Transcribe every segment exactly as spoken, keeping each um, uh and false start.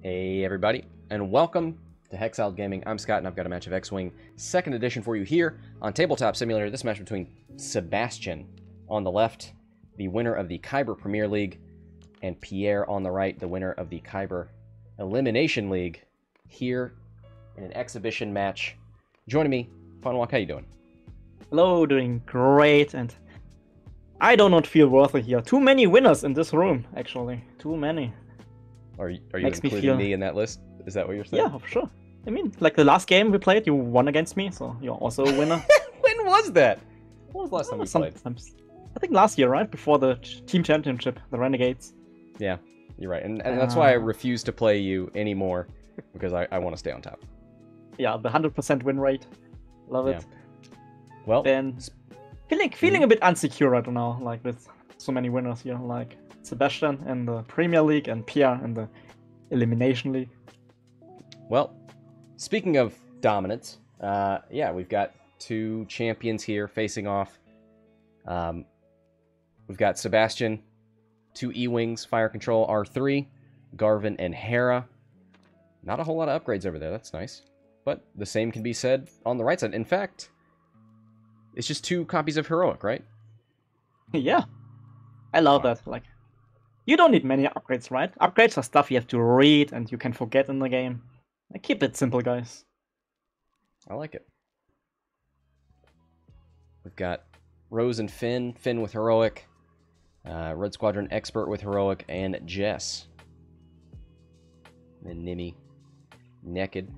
Hey everybody, and welcome to Hexiled Gaming. I'm Scott, and I've got a match of X-Wing second edition for you here on Tabletop Simulator. This match between Sebastian on the left, the winner of the Kyber Premier League, and Pierre on the right, the winner of the Kyber Elimination League, here in an exhibition match. Joining me, Funwalk, how you doing? Hello, doing great, and I do not feel worthy here. Too many winners in this room, actually. Too many. Are you, are you Makes me including feel- me in that list? Is that what you're saying? Yeah, for sure. I mean, like the last game we played, you won against me, so you're also a winner. When was that? When was the last time we played? Sometimes. I think last year, right? Before the ch- team championship, the Renegades. Yeah, you're right. And, and that's why I Uh. refuse to play you anymore, because I, I want to stay on top. Yeah, the one hundred percent win rate. Love it. Well, Then, feeling feeling a bit insecure right now, like with so many winners here, like Sebastian in the Premier League and Pierre in the Elimination League. well, speaking of dominance, uh, yeah, we've got two champions here facing off. Um, we've got Sebastian, two E-Wings, Fire Control R three, Garvin and Hera. Not a whole lot of upgrades over there, that's nice. But the same can be said on the right side. In fact, it's just two copies of Heroic, right? Yeah, I love Wow. that. Like, you don't need many upgrades, right? Upgrades are stuff you have to read and you can forget in the game. Like, keep it simple, guys. I like it. We've got Rose and Finn. Finn with Heroic. Uh, Red Squadron Expert with Heroic. And Jess. And Nimi. Naked.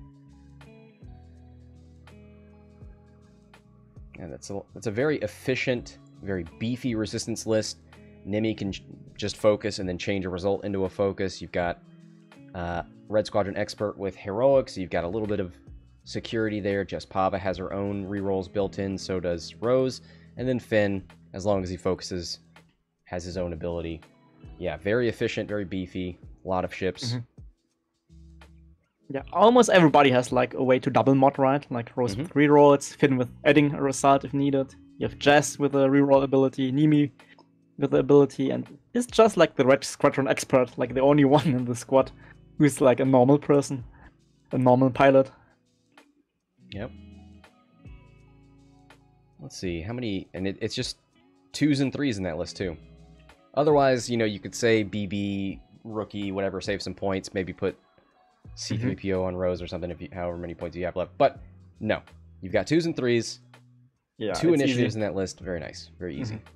And that's a, that's a very efficient, very beefy resistance list. Nimi can j- just focus and then change a result into a focus. You've got uh, Red Squadron Expert with Heroic, so you've got a little bit of security there. Jess Pava has her own rerolls built in, so does Rose. And then Finn, as long as he focuses, has his own ability. Yeah, very efficient, very beefy, a lot of ships. Mhm. Yeah, almost everybody has like a way to double mod, right? Like Rose with rerolls, Finn with adding a result if needed. You have Jess with a reroll ability, Nimi with the ability, and it's just like the Red Squadron Expert, like the only one in the squad who's like a normal person, a normal pilot. Yep. Let's see, how many... And it, it's just twos and threes in that list, too. Otherwise, you know, you could say B B, rookie, whatever, save some points, maybe put C three P O on Rose or something, if you, however many points you have left. But, no. You've got twos and threes, Yeah, two it's initiatives easy. in that list. Very nice. Very easy. Mhm.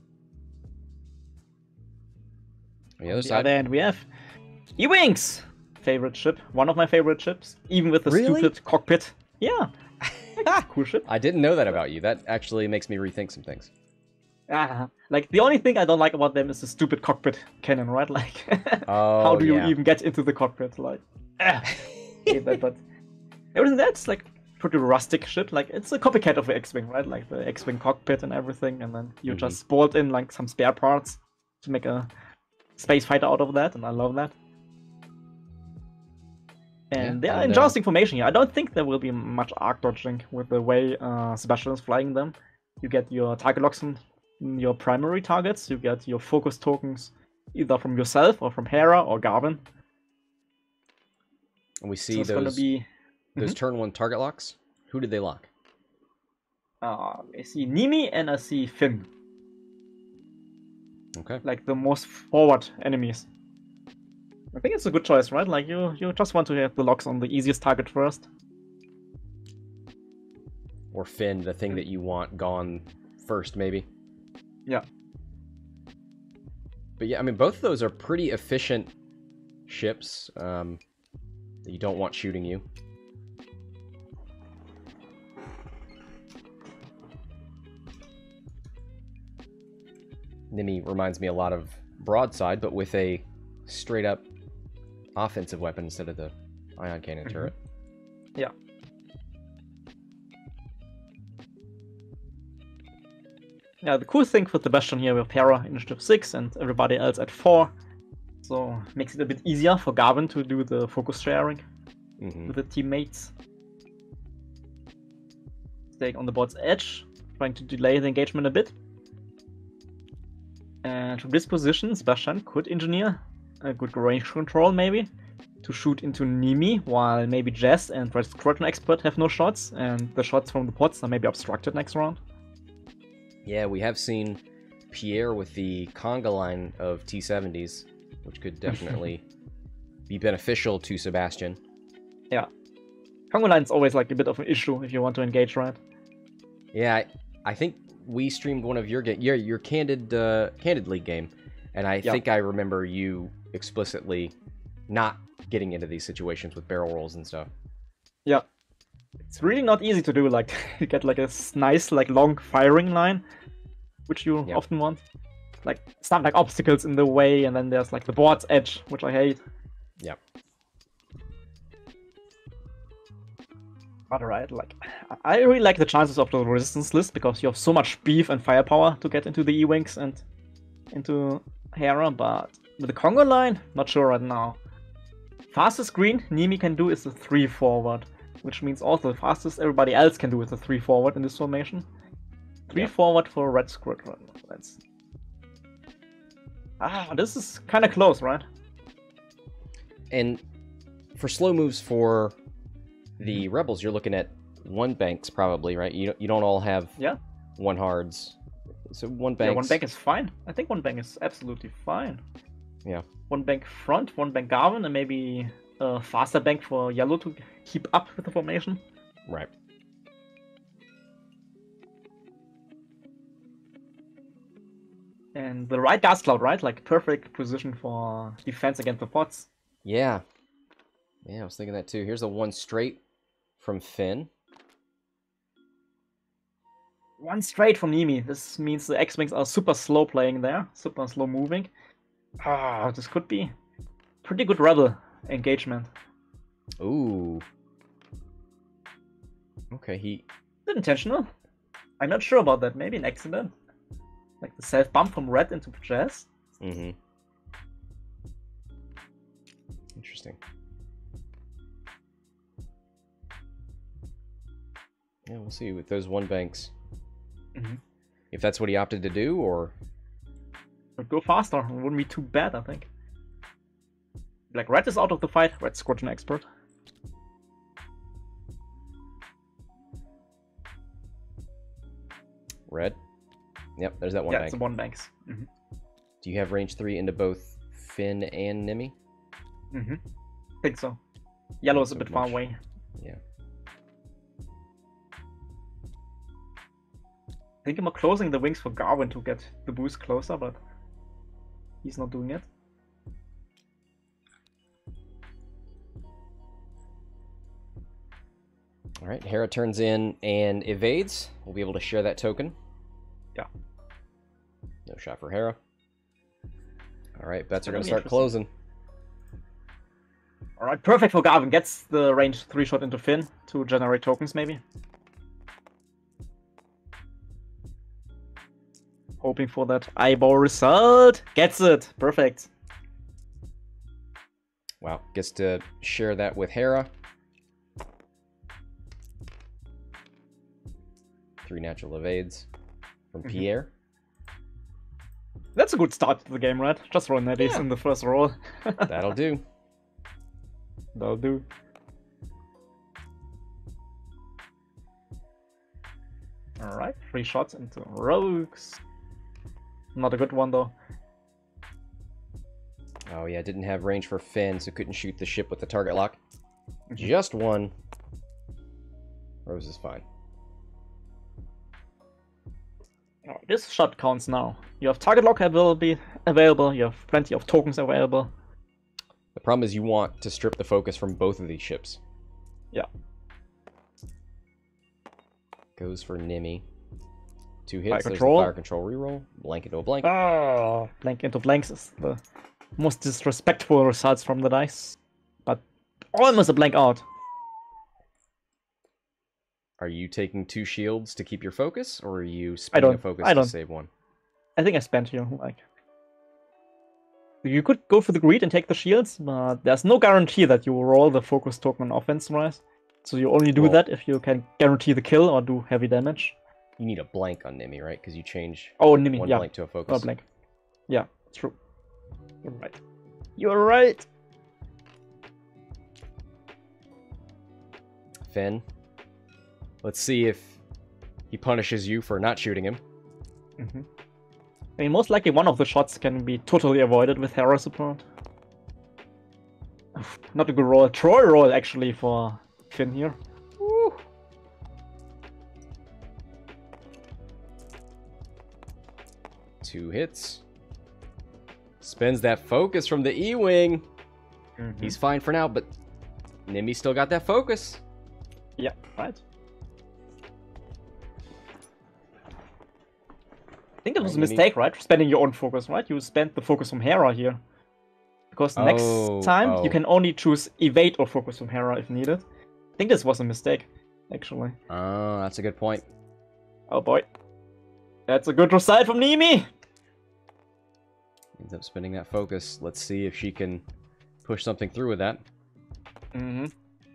On the other On the side... other end, we have E-Wings! Favorite ship. One of my favorite ships. Even with the Really? stupid cockpit. Yeah. Cool ship. I didn't know that about you. That actually makes me rethink some things. Ah, like, the only thing I don't like about them is the stupid cockpit cannon, right? Like, Oh, how do you yeah. even get into the cockpit? Like, ah, hate that, but everything that's like pretty rustic shit. Like, it's a copycat of the X-Wing, right? Like, the X-Wing cockpit and everything, and then you Mhm. just bolt in, like, some spare parts to make a space fighter out of that, and I love that. And Yeah, yeah, and, uh, interesting information here. I don't think there will be much arc dodging with the way uh, Sebastian is flying them. You get your target locks on your primary targets. You get your focus tokens either from yourself or from Hera or Garvin. And we So see it's gonna those, be. those turn one target locks. Who did they lock? Uh, I see Nimi and I see Finn, Okay. like the most forward enemies. I think it's a good choice, right? Like you, you just want to have the locks on the easiest target first. Or Finn, the thing that you want gone first, maybe. Yeah. But yeah, I mean, both of those are pretty efficient ships um, that you don't want shooting you. Nimi reminds me a lot of Broadside, but with a straight-up offensive weapon instead of the ion cannon Mhm. turret. Yeah. Yeah, the cool thing with Sebastian here, we have Hera initiative six and everybody else at four. So makes it a bit easier for Garvin to do the focus sharing hmm with the teammates. Staying on the board's edge, trying to delay the engagement a bit. And from this position, Sebastian could engineer a good range control maybe. to shoot into Nimi, while maybe Jess and Red Squadron Expert have no shots, and the shots from the pots are maybe obstructed next round. Yeah, we have seen Pierre with the conga line of T seventies, which could definitely be beneficial to Sebastian. Yeah. Conga line's always like a bit of an issue if you want to engage, right? Yeah, I, I think we streamed one of your game, your your candid uh, candid league game, and I Yeah. think I remember you explicitly not getting into these situations with barrel rolls and stuff. Yeah. It's really not easy to do, like, you get like a s- nice, like, long firing line, which you Yeah. often want. Like, stuff like obstacles in the way, and then there's like the board's edge, which I hate. Yeah. But alright, like, I really like the chances of the resistance list because you have so much beef and firepower to get into the E-Wings and into Hera, but with the Conga line, not sure right now. Fastest green Nimi can do is the three forward, which means also the fastest everybody else can do is the three forward in this formation. three Yep. forward for Red Squadron. Let's... Ah, this is kind of close, right? And for slow moves for the Rebels, you're looking at one banks probably, right? You don't, you don't all have Yeah. one hards. So one Yeah, banks. one bank is fine. I think one bank is absolutely fine. Yeah. One bank front, one bank Garvin, and maybe a faster bank for yellow to keep up with the formation. Right. And the right gas cloud, right? Like perfect position for defense against the pots. Yeah. Yeah, I was thinking that too. Here's a one straight from Finn. One straight from Nimi. This means the X-Wings are super slow playing there, super slow moving. Ah, this could be pretty good rebel engagement. Ooh. Okay, he... Is it intentional? I'm not sure about that. Maybe an accident. Like the self bump from red into Jazz. Mm-hmm. Interesting. Yeah, we'll see with those one banks. Mm-hmm. If that's what he opted to do, or... Would go faster. It wouldn't be too bad, I think. Like red is out of the fight. Red Squadron Expert. Red? Yep, there's that one yeah, bank. it's the one banks. Mm-hmm. Do you have range three into both Finn and Nimi? Mm-hmm. Think so. Yellow is a so bit far much. away. Yeah. I think I'm closing the wings for Garvin to get the boost closer, but he's not doing it. All right, Hera turns in and evades. We'll be able to share that token. Yeah. No shot for Hera. All right, bets are going That'll to be start interesting. closing. Alright, perfect for Garvin. Gets the range three shot into Finn to generate tokens, maybe. Hoping for that eyeball result. Gets it. Perfect. Wow, gets to share that with Hera. Three natural evades from Mhm. Pierre. That's a good start to the game, right? Just roll netties Yeah. in the first roll. That'll do. That'll do. Alright, three shots into rogues. Not a good one though. Oh yeah, didn't have range for Finn, so couldn't shoot the ship with the target lock. Mhm. Just one. Rose is fine. Oh, this shot counts now. You have target lock available, available, you have plenty of tokens available. The problem is you want to strip the focus from both of these ships. Yeah. Goes for Nimi. Two hits, Fire there's control. the fire control reroll. Blank into a blank. Oh, blank into blanks is the most disrespectful results from the dice. But almost a blank out. Are you taking two shields to keep your focus, or are you spending don't- a focus I to don't. save one? I think I spent here, like... You could go for the greed and take the shields, but there's no guarantee that you will roll the focus token on offense, right? So you only do Well- that if you can guarantee the kill or do heavy damage. You need a blank on Nimi, right? Because you change Oh, Nimi, one yeah. blank to a Oh, focus. blank. Yeah, true. You're right. You're right. Finn. Let's see if he punishes you for not shooting him. Mm-hmm. I mean, most likely one of the shots can be totally avoided with Hera support. Not a good roll. Troy roll, actually, for Finn here. Woo. Two hits. Spends that focus from the E-Wing. Mm-hmm. He's fine for now, but Nimi still got that focus. Yeah, right. I think it was Right, a mistake, right? Spending your own focus, right? You spent the focus from Hera here. Because next Oh, time oh. you can only choose evade or focus from Hera if needed. I think this was a mistake, actually. Oh, that's a good point. Oh boy. That's a good result from Nimi! Ends up spinning that focus. Let's see if she can push something through with that. Mm-hmm.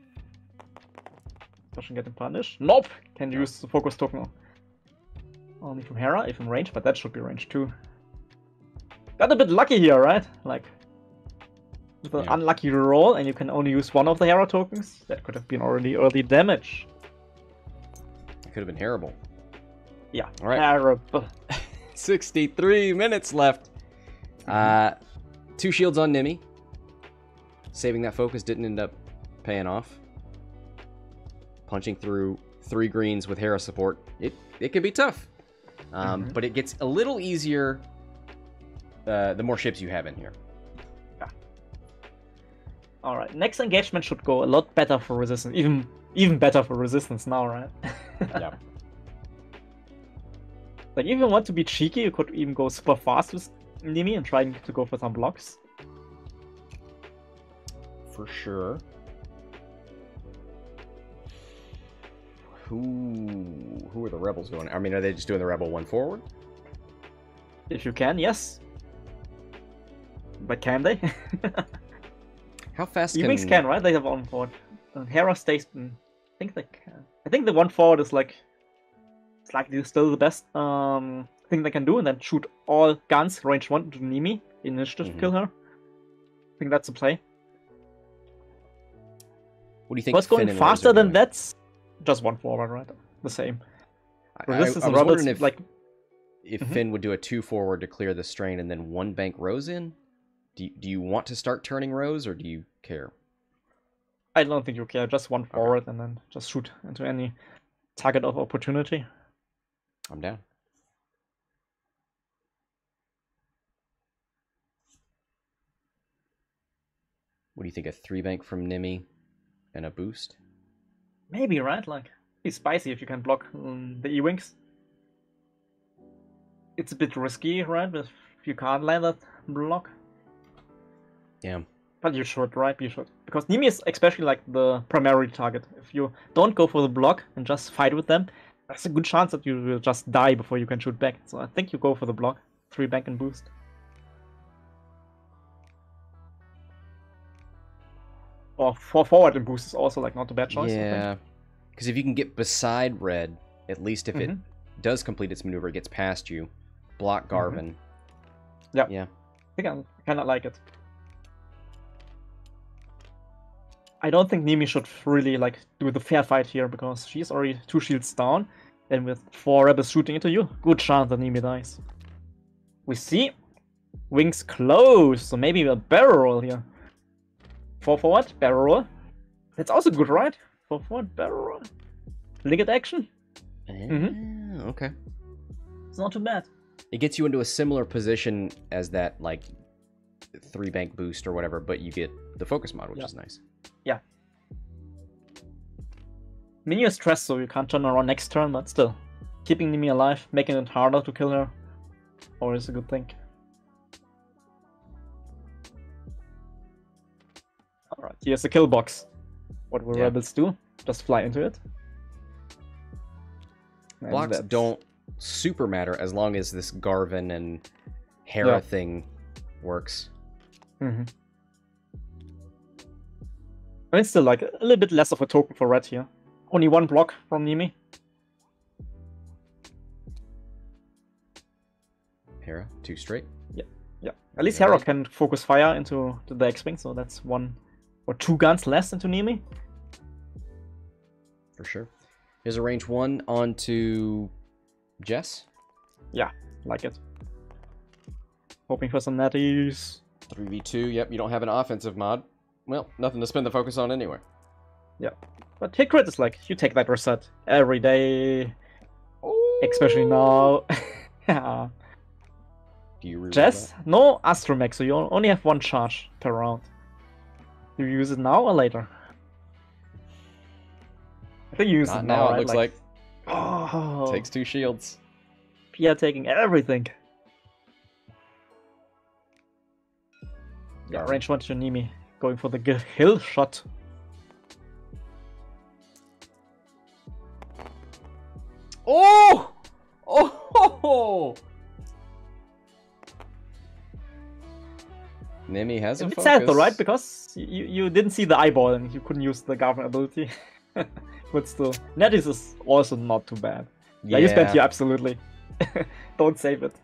Doesn't get punished. Nope! Can use the focus token only from Hera if in range, but that should be range too. Got a bit lucky here, right? Like, with an Yeah. unlucky roll, and you can only use one of the Hera tokens. That could have been already early damage. It could have been terrible. Yeah, All right. terrible. sixty-three minutes left. Uh, two shields on Nimi. Saving that focus didn't end up paying off. Punching through three greens with Hera support. It it can be tough. Um, Mhm. But it gets a little easier uh, the more ships you have in here. Alright, next engagement should go a lot better for resistance. Even even better for resistance now, right? Yeah. Like, if you want to be cheeky, you could even go super fast with Nimi and try to go for some blocks. For sure. Who who are the rebels going? I mean, are they just doing the rebel one forward? If you can, yes. But can they? How fast E-Wings can... can, right? They have one forward. And Hera stays... in- I think they can. I think the one forward is like... It's likely still the best um, thing they can do, and then shoot all guns range one to Nimi. Initiative Mhm. kill her. I think that's the play. What do you think? What's Finn going and Rose faster are than doing? that's just one forward, right? The same. I, I, I Resistance was and rebels, wondering if like if Mhm. Finn would do a two forward to clear the strain and then one bank Rose in. Do you, do you want to start turning Rose or do you care? I don't think you care. Just one forward and then just shoot into any target of opportunity. I'm down. What do you think? A three bank from Nimi and a boost? Maybe, right? Like, it's spicy if you can block um, the E-Wings. It's a bit risky, right? If you can't land that block. Yeah. But you should, right? You should. Because Nimi is especially like the primary target. If you don't go for the block and just fight with them, there's a good chance that you will just die before you can shoot back. So I think you go for the block. Three bank and boost. Or four forward and boost is also like not a bad choice. I think. Yeah. Because if you can get beside Red, at least if it Mhm. does complete its maneuver, it gets past you, block Garvin. Yeah. Yeah. I think I kind of like it. I don't think Nimi should really like do the fair fight here because she's already two shields down, and with four rebels shooting into you, good chance that Nimi dies. We see wings close, so maybe a barrel roll here. Four forward, barrel roll. That's also good, right? Four forward, barrel roll. Linked action. Eh, Okay. It's not too bad. It gets you into a similar position as that, like, three bank boost or whatever, but you get the focus mod, which Yeah. is nice. Yeah. I mean, you're stressed, so you can't turn around next turn, but still. Keeping Nimi alive, making it harder to kill her, always a good thing. Alright, here's the kill box. What will Yeah. rebels do? Just fly into it. And Blocks that's- don't super matter as long as this Garvin and Hera Yeah. thing works. Mhm. I mean, still like a little bit less of a token for red here. Only one block from Nimi. Hera, two straight. Yeah, at least Yeah. Hera can focus fire into the X-Wing, so that's one or two guns less into Nimi. For sure. Here's a range one on to Jess. Yeah, like it. Hoping for some natties. three v two, yep, you don't have an offensive mod. Well, nothing to spend the focus on anyway. Yeah. But hit crit is like, you take that reset every day. Oh. Especially now. Yeah. Do you reroll Jess, that? no Astromech, so you only have one charge per round. Do you use it now or later? I think you use Not it now, now, it right? looks like. Oh, Takes two shields. Pia taking everything. Yeah, range one to Nimi. Going for the good hill shot. Oh! Oh! Nimi has a It's focus. sad though, right? Because you, you didn't see the eyeball and you couldn't use the govern ability. But still, Netis is also not too bad. Yeah, you spent here, absolutely. Don't save it.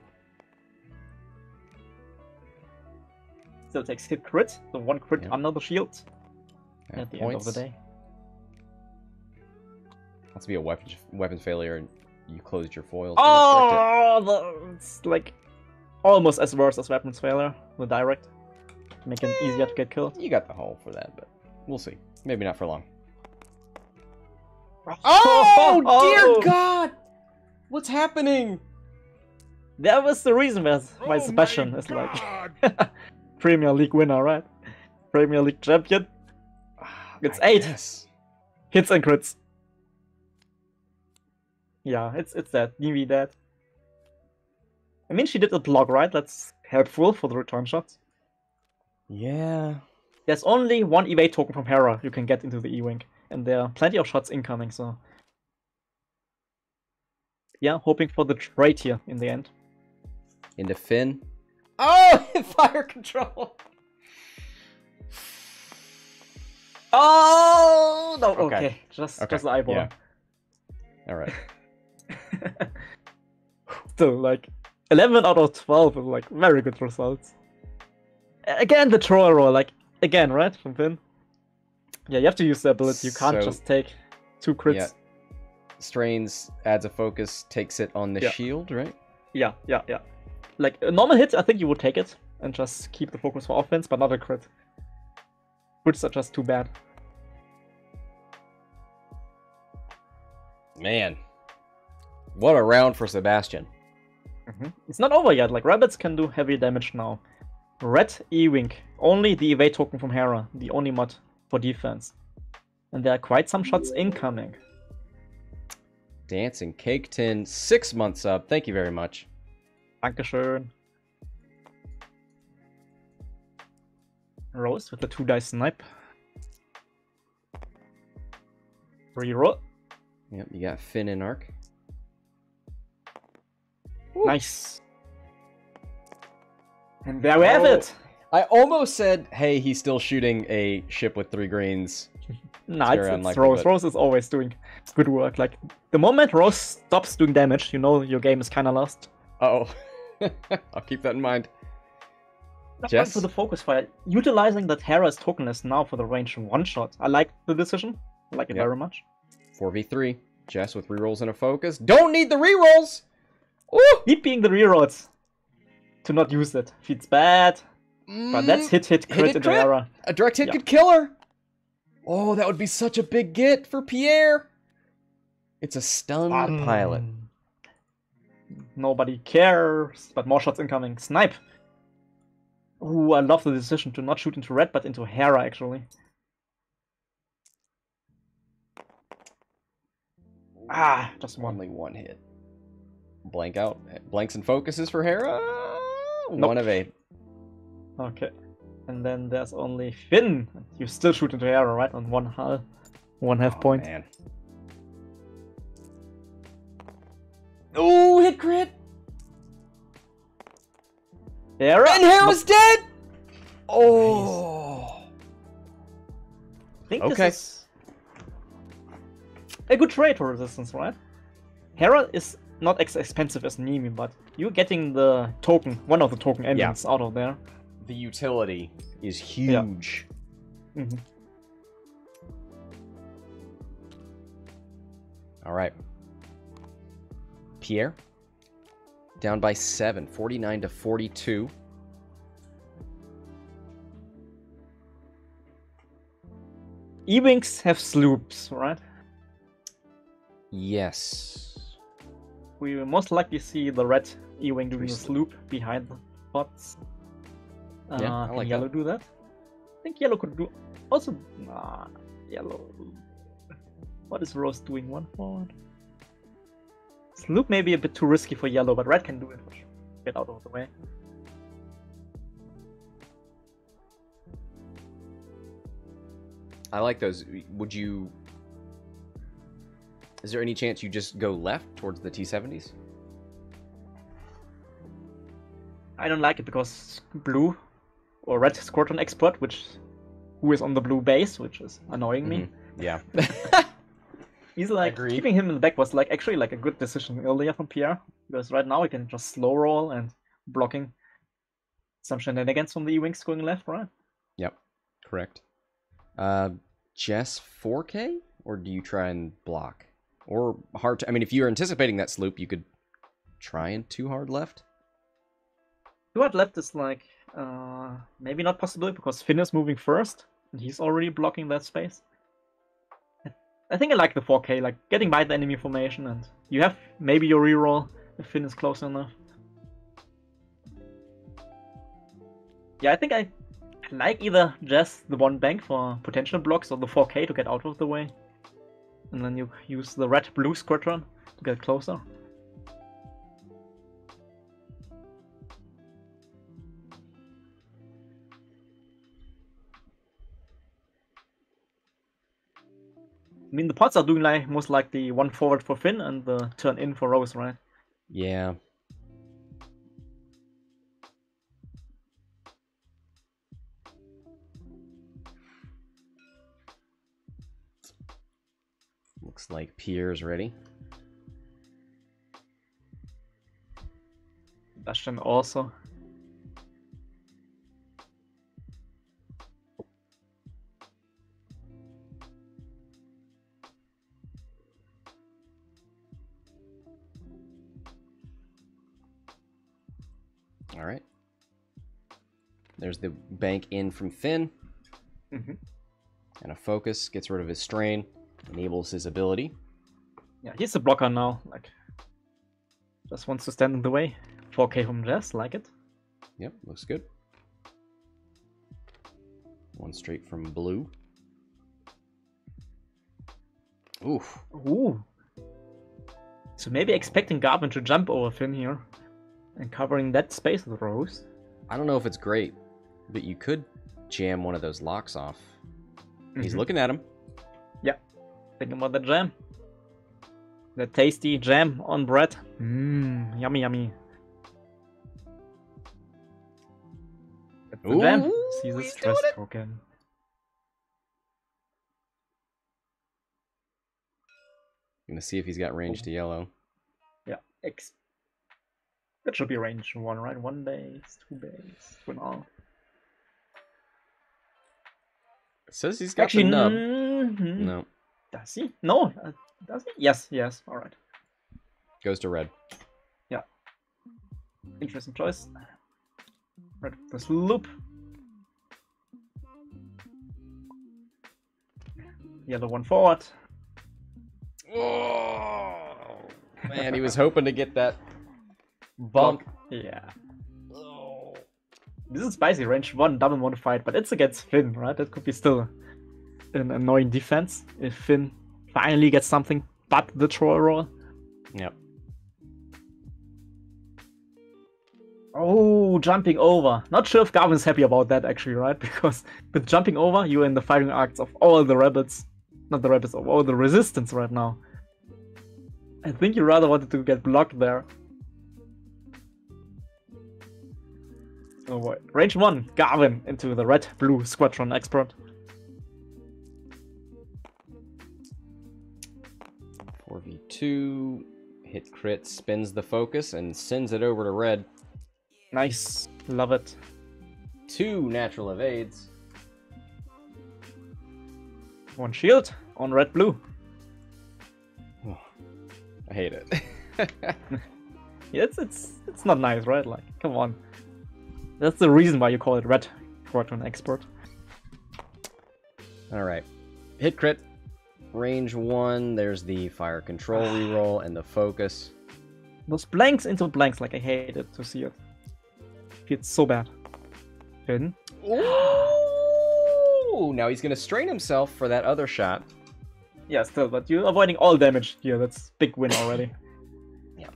Still takes hit crit, so one crit Yep. under the shield Yeah, at the points. end of the day. Has to be a weapon weapon failure and you closed your foils. Don't restrict Oh, the, it's like almost as worse as weapons failure, the direct. Make it easier to get killed. it. You got the hole for that, but we'll see. Maybe not for long. Oh, dear God! What's happening? That was the reason why, why Oh Sebastian my is God. like Premier League winner, right? Premier League champion. It's I eight. guess. Hits and crits. Yeah, it's it's that. Nimi that. I mean, she did a block, right? That's helpful for the return shots. Yeah. There's only one evade token from Hera you can get into the E-Wing. And there are plenty of shots incoming, so... Yeah, hoping for the trade here in the end. Into Finn. Oh, fire control. Oh no! Okay. Okay, just Okay, just the eyeball. yeah. All right. Still, like eleven out of twelve is like very good results. Again, the troll roll, like again, right from Finn. Yeah, you have to use the ability. You can't So- just take two crits. Yeah. Strains, adds a focus, takes it on the Yeah. shield, right? Yeah, yeah, yeah. Like a normal hit, I think you would take it and just keep the focus for offense, but not a crit. Crits are just too bad. Man. What a round for Sebastian. Mm-hmm. It's not over yet. Like rabbits can do heavy damage now. Red E-Wing, only the evade token from Hera, the only mod for defense. And there are quite some shots incoming. Dancing Cake Tin, six months up. Thank you very much. Dankeschön. Rose with the two dice snipe. Reroll. Yep, you got Finn and Arc. Nice. And there we have Oh. it. I almost said, hey, he's still shooting a ship with three greens. Nah, very it's, it's unlikely, Rose. but- Rose is always doing good work. Like, the moment Rose stops doing damage, you know your game is kinda lost. Uh oh. I'll keep that in mind. Just Jess? for the focus fire, utilizing that Hera's tokenless now for the range one shot. I like the decision. I like it Yep. very much. four v three. Jess with rerolls and a focus. Don't need the rerolls! Woo! Keep being the rerolls to not use it. Feels bad, but that's hit hit crit hit, into crit. Hera. A direct hit Yeah. could kill her! Oh, that would be such a big get for Pierre! It's a stunned pilot. Um, Nobody cares, but more shots incoming. Snipe! Ooh, I love the decision to not shoot into red, but into Hera, actually. Ah, just one. Only one hit. Blank out. Blanks and focuses for Hera. Nope. One of eight. Okay. And then there's only Finn. You still shoot into Hera, right? On one hull. One half Oh, point. Man. Oh, hit crit! Hera! And Hera's dead! Oh. I think Okay. this is a good trade for resistance, right? Hera is not as expensive as Nimi, but you're getting the token, one of the token engines out of there. The utility is huge. Mhm. All right. Pierre, down by seven, forty-nine to forty-two. E-Wings have sloops, right? Yes. We will most likely see the red E-Wing doing a Priest. sloop behind the pots. Uh, Yeah, I can like yellow that. do that? I think yellow could do. Also, nah, yellow. What is Rose doing? One forward. Sloop may be a bit too risky for yellow, but red can do it. Get out of the way. I like those. Would you... Is there any chance you just go left towards the T seventies? I don't like it because blue or red squadron expert, which who is on the blue base, which is annoying me. Mhm. Yeah. He's like Agreed. keeping him in the back was like actually like a good decision earlier from Pierre, because right now he can just slow roll and blocking some shenanigans from the E-Wings going left, right? Yep. Correct. Uh, Jess four K? Or do you try and block? Or hard to... I mean, if you're anticipating that sloop, you could try and two hard left? Two hard left is like uh maybe not possible because Finn is moving first and he's already blocking that space. I think I like the four K, like getting by the enemy formation, and you have maybe your reroll if Finn is close enough. Yeah, I think I like either just the one bank for potential blocks or the four K to get out of the way. And then you use the red-blue squadron to get closer. I mean, the pots are doing like most likely one forward for Finn and the turn in for Rose, right? Yeah. Looks like Pierre's ready. Bastion also. All right. There's the bank in from Finn. Mm-hmm. And a focus. Gets rid of his strain. Enables his ability. Yeah, he's a blocker now. Like, just wants to stand in the way. four K from Jess, like it. Yep, looks good. One straight from blue. Oof. Ooh. So maybe expecting Garvin to jump over Finn here and covering that space with Rose. I don't know if it's great, but you could jam one of those locks off. He's Mhm. looking at him. Yeah. Thinking about the jam. The tasty jam on bread. Mmm, yummy, yummy. That's the jam. Ooh, See the he's stress doing it. token. Gonna see if he's got range to yellow. Yeah, X. That should be range one, right? One base, two base, two and all. It says he's got Actually, the nub. mhm. No. Does he? No. Uh, does he? Yes, yes. All right. Goes to red. Interesting choice. Right, this loop. Yellow one forward. Oh man, he was hoping to get that bump. Yeah. Oh. This is spicy. Range one, double modified, but it's against Finn, right? That could be still an annoying defense if Finn finally gets something but the troll roll. Yep. Oh, jumping over. Not sure if Garvin's happy about that actually, right? Because with jumping over, you're in the firing arcs of all the rabbits. Not the rabbits, of all the resistance right now. I think you rather wanted to get blocked there. Oh boy. Range one, Garvin into the red-blue squadron expert. four v two. Hit crit, spins the focus, and sends it over to red. Nice. Love it. Two natural evades. One shield on red-blue. hate it. Yeah, it's it's it's not nice, right? Like, come on. That's the reason why you call it Red Quadrant Expert. All right, hit crit, range one. There's the fire control reroll and the focus. Those blanks into blanks, like I hated to see it. It's so bad. Finn. Ooh! Now he's gonna strain himself for that other shot. Yeah, still, but you're avoiding all damage here. That's big win already. Yeah.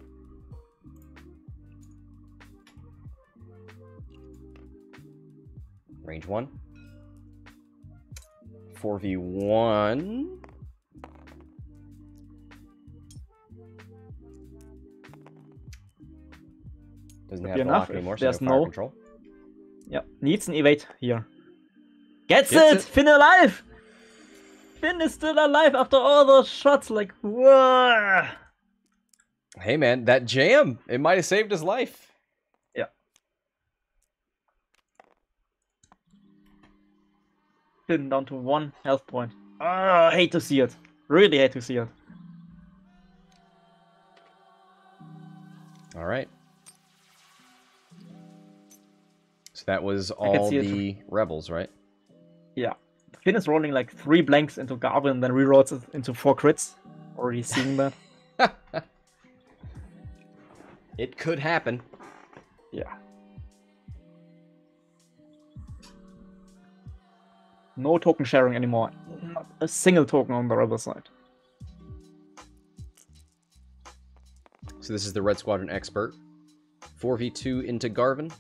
Range one. four v one. Doesn't have be to enough lock anymore, if so there's no fire no- control. Yep, needs an evade here. Gets, Gets it! it. Finn alive! Finn is still alive after all those shots, like, whoa! Hey man, that jam, it might have saved his life. Yeah. Finn down to one health point. Ah, I hate to see it. Really hate to see it. All right. So that was can all see it the rebels, right? Yeah. Finn is rolling like three blanks into Garvin and then rerolls it into four crits. Already seeing that. It could happen. Yeah. No token sharing anymore. Not a single token on the rebel side. So this is the Red Squadron Expert. four v two into Garvin.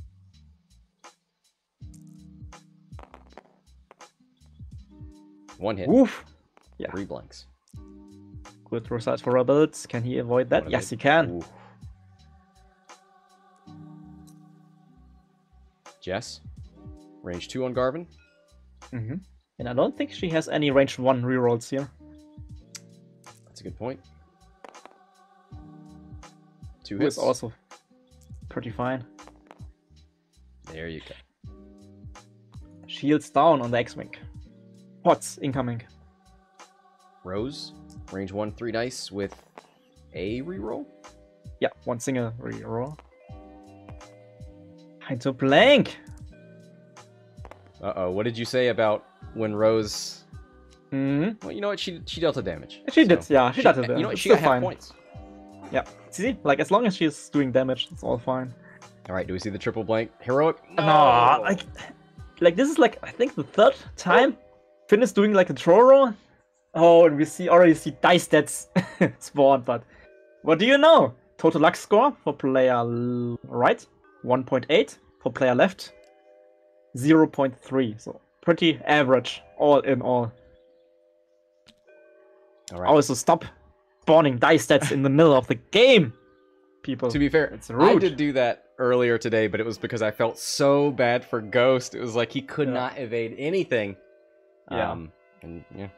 One hit. Oof. Yeah. Three blanks. Good result for rebels. Can he avoid that? One Yes, hit. he can. Ooh. Jess. Range two on Garvin. Mm-hmm. And I don't think she has any range one rerolls here. That's a good point. Two Who hits. is also pretty fine. There you go. Shields down on the X-Wing. Pots incoming. Rose. Range one, three dice with a reroll. Yeah, one single reroll. Into blank. Uh-oh, what did you say about when Rose... Mm-hmm. Well, you know what? She she dealt a damage. She did, so- yeah, she, She, did it. you know what? It's She got still half fine. points. Yeah, see, like as long as she's doing damage, it's all fine. All right, do we see the triple blank? Heroic? No, like, like this is like I think the third time Finn is doing like a throw roll. Oh, and we see already see dice stats spawn. But what do you know? Total luck score for player l- right, one point eight. For player left, zero point three. So pretty average, all in all. All right. Also, stop spawning dice stats in the middle of the game, people. To be fair, It's I rude. did do that earlier today, but it was because I felt so bad for Ghost. It was like he could Yeah. not evade anything. Yeah. Um, and yeah.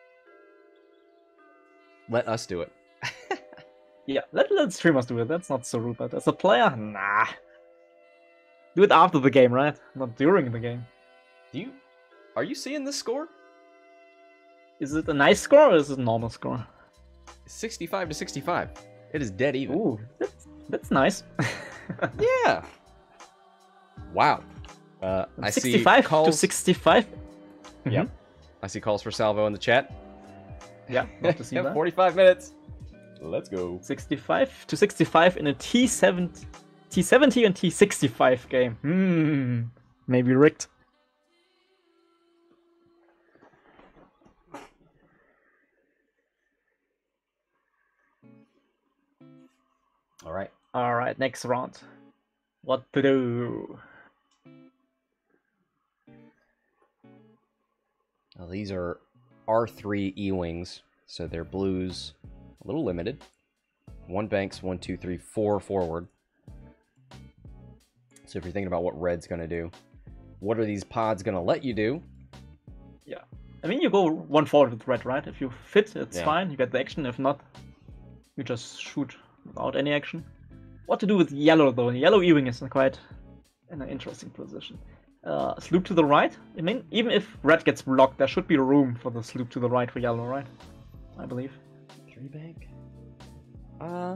Let us do it. Yeah, let, let streamers do it. That's not so rude, but as a player, nah. Do it after the game, right? Not during the game. Do you are you seeing this score? Is it a nice score or is it a normal score? sixty-five to sixty-five. It is dead even. Ooh, that's, that's nice. Yeah. Wow. Uh, I see sixty-five calls. to sixty-five. Yep. I see calls for Salvo in the chat. Yeah, love to see Yep, that. forty-five minutes. Let's go. sixty-five to sixty-five in a T seventy, T seventy and T sixty-five game. Hmm, maybe rigged. All right. All right, next round. What to do? Well, these are R three E-Wings, so they're blues, a little limited. One banks, one, two, three, four forward. So if you're thinking about what red's going to do, what are these pods going to let you do? Yeah, I mean you go one forward with red, right? If you fit, it's Yeah. fine. You get the action. If not, you just shoot without any action. What to do with yellow though? Yellow E-Wing is quite in an interesting position. Uh, sloop to the right. I mean, even if red gets blocked, there should be room for the sloop to the right for yellow, right? I believe. Three bank? Uh,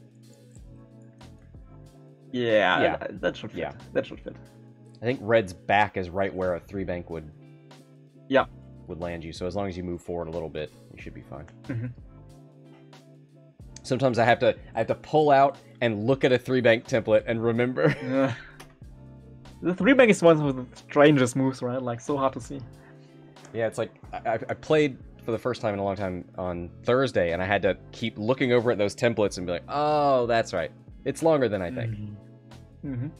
Yeah, Yeah. that, that should fit. Yeah. That should fit. I think red's back is right where a three bank would Yeah. would land you. So as long as you move forward a little bit, you should be fine. Mm-hmm. Sometimes I have to I have to pull out and look at a three bank template and remember. Yeah. The three bank is one of the strangest moves, right? Like, so hard to see. Yeah, it's like I, I played for the first time in a long time on Thursday, and I had to keep looking over at those templates and be like, "Oh, that's right. It's longer than I think." Mm-hmm. Mm-hmm.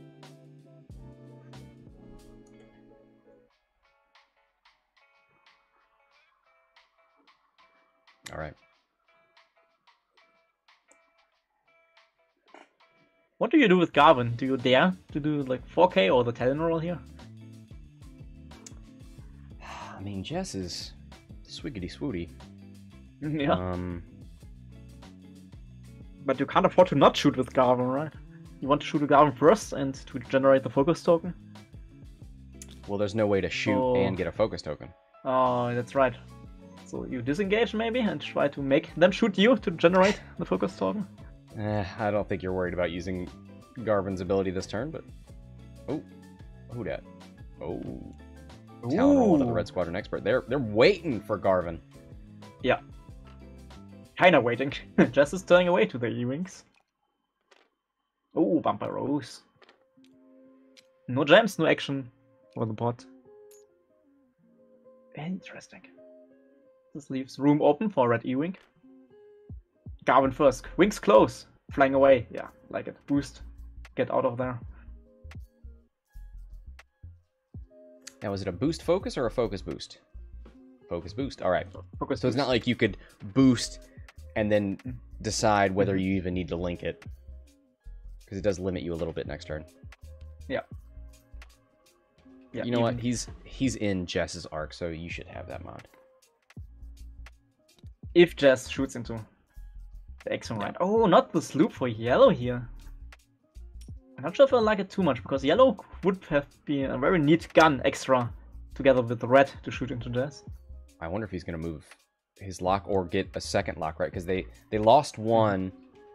All right. What do you do with Garvin? Do you dare to do like four K or the Talon roll here? I mean, Jess is swiggity swooty. Yeah. Um, But you can't afford to not shoot with Garvin, right? You want to shoot with Garvin first and to generate the focus token? well, there's no way to shoot Oh. and get a focus token. Oh, that's right. So you disengage maybe and try to make them shoot you to generate the focus token? Eh, I don't think you're worried about using Garvin's ability this turn, but oh, who dat? Oh, Talon roll onto the Red Squadron Expert. They're they're waiting for Garvin. Yeah. Kinda waiting. Jess is turning away to the E-Wings. Oh, Bumper Rose. No gems, no action for the bot. Interesting. This leaves room open for Red E-Wing. Garvin first. Wings close. Flying away. Yeah, like it. Boost. Get out of there. Now, is it a boost focus or a focus boost? Focus boost. All right. Focus So it's not boost. like you could boost and then decide whether you even need to link it, because it does limit you a little bit next turn. Yeah. Yeah, You know what? even- He's he's in Jess's arc, so you should have that mod. If Jess shoots into the Exxon right. Oh, not the sloop for yellow here. I'm not sure if I like it too much, because yellow would have been a very neat gun extra together with the red to shoot into Jess. I wonder if he's going to move his lock or get a second lock, right? Because they, they lost one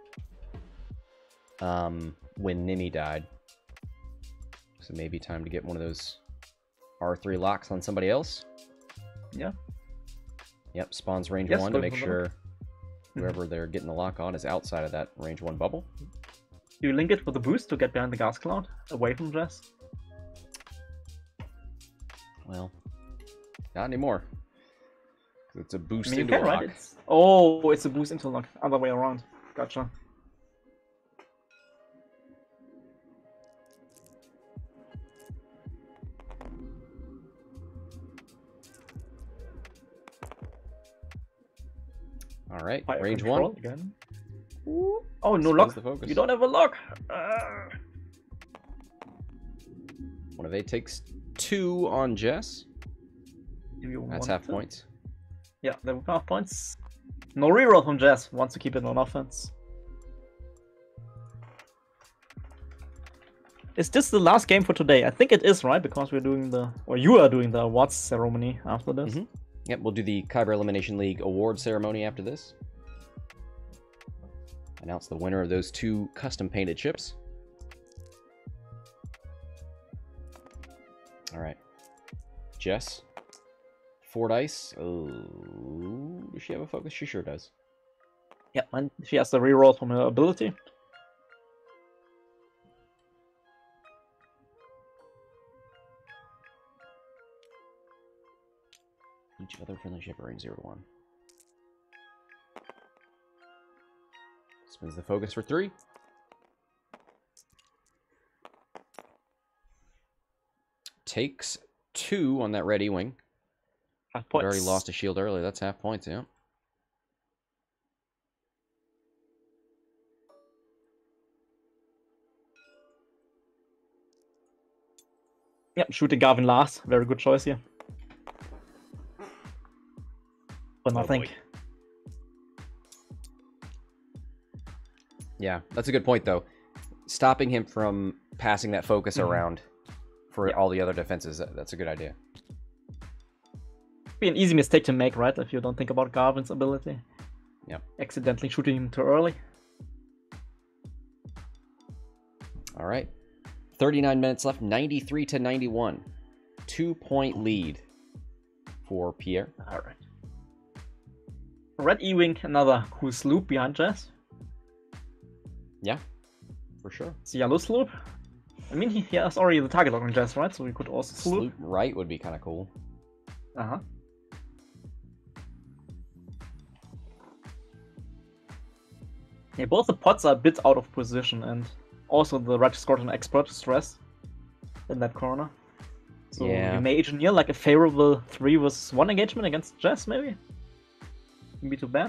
um, when Nimi died. So maybe time to get one of those R three locks on somebody else. Yeah. Yep, spawns range Yes, one to go make for the sure whoever they're getting the lock on is outside of that range one bubble. You link it with a boost to get behind the gas cloud, away from Jess. Well, not anymore. It's a I boost mean, you into can, a right? lock. It's... Oh, it's a boost into lock. Other way around. Gotcha. All right, Fire range control one. again. Ooh. Oh, no Spins lock. the focus. You don't have a lock. Uh, One of eight takes two on Jess. do you That's want half to? points. Yeah, there were half points. No reroll from Jess. Wants to keep it on offense. Is this the last game for today? I think it is, right? Because we're doing the, or you are doing the awards ceremony after this. Mhm. Yep, we'll do the Kyber Elimination League award ceremony after this. Announce the winner of those two custom painted chips. All right. Jess. Four dice. Oh, does she have a focus? She sure does. Yeah, and she has the reroll from her ability. Each other friendly ship are range zero to one. Spins the focus for three. Takes two on that red E-Wing. Half But points. already lost a shield earlier. That's half points, yeah. Yep, shooting Garvin last. Very good choice here. But Oh, nothing. boy. Yeah, that's a good point, though. Stopping him from passing that focus Mhm. around for Yeah. all the other defenses, that- that's a good idea. Be an easy mistake to make, right? If you don't think about Garvin's ability. Yep. Accidentally shooting him too early. All right. thirty-nine minutes left. ninety-three to ninety-one. Two point lead for Pierre. All right. Red E-Wing, another cool sloop behind Jess. Yeah, for sure. It's a yellow sloop. I mean, he, he has already the target lock on Jess, right? So we could also sloop. Sloop right would be kind of cool. Uh-huh. Yeah, both the pods are a bit out of position, and also the Red Squadron Expert stress in that corner. So Yeah. you may engineer like a favorable three versus one engagement against Jess, maybe? Wouldn't be too bad.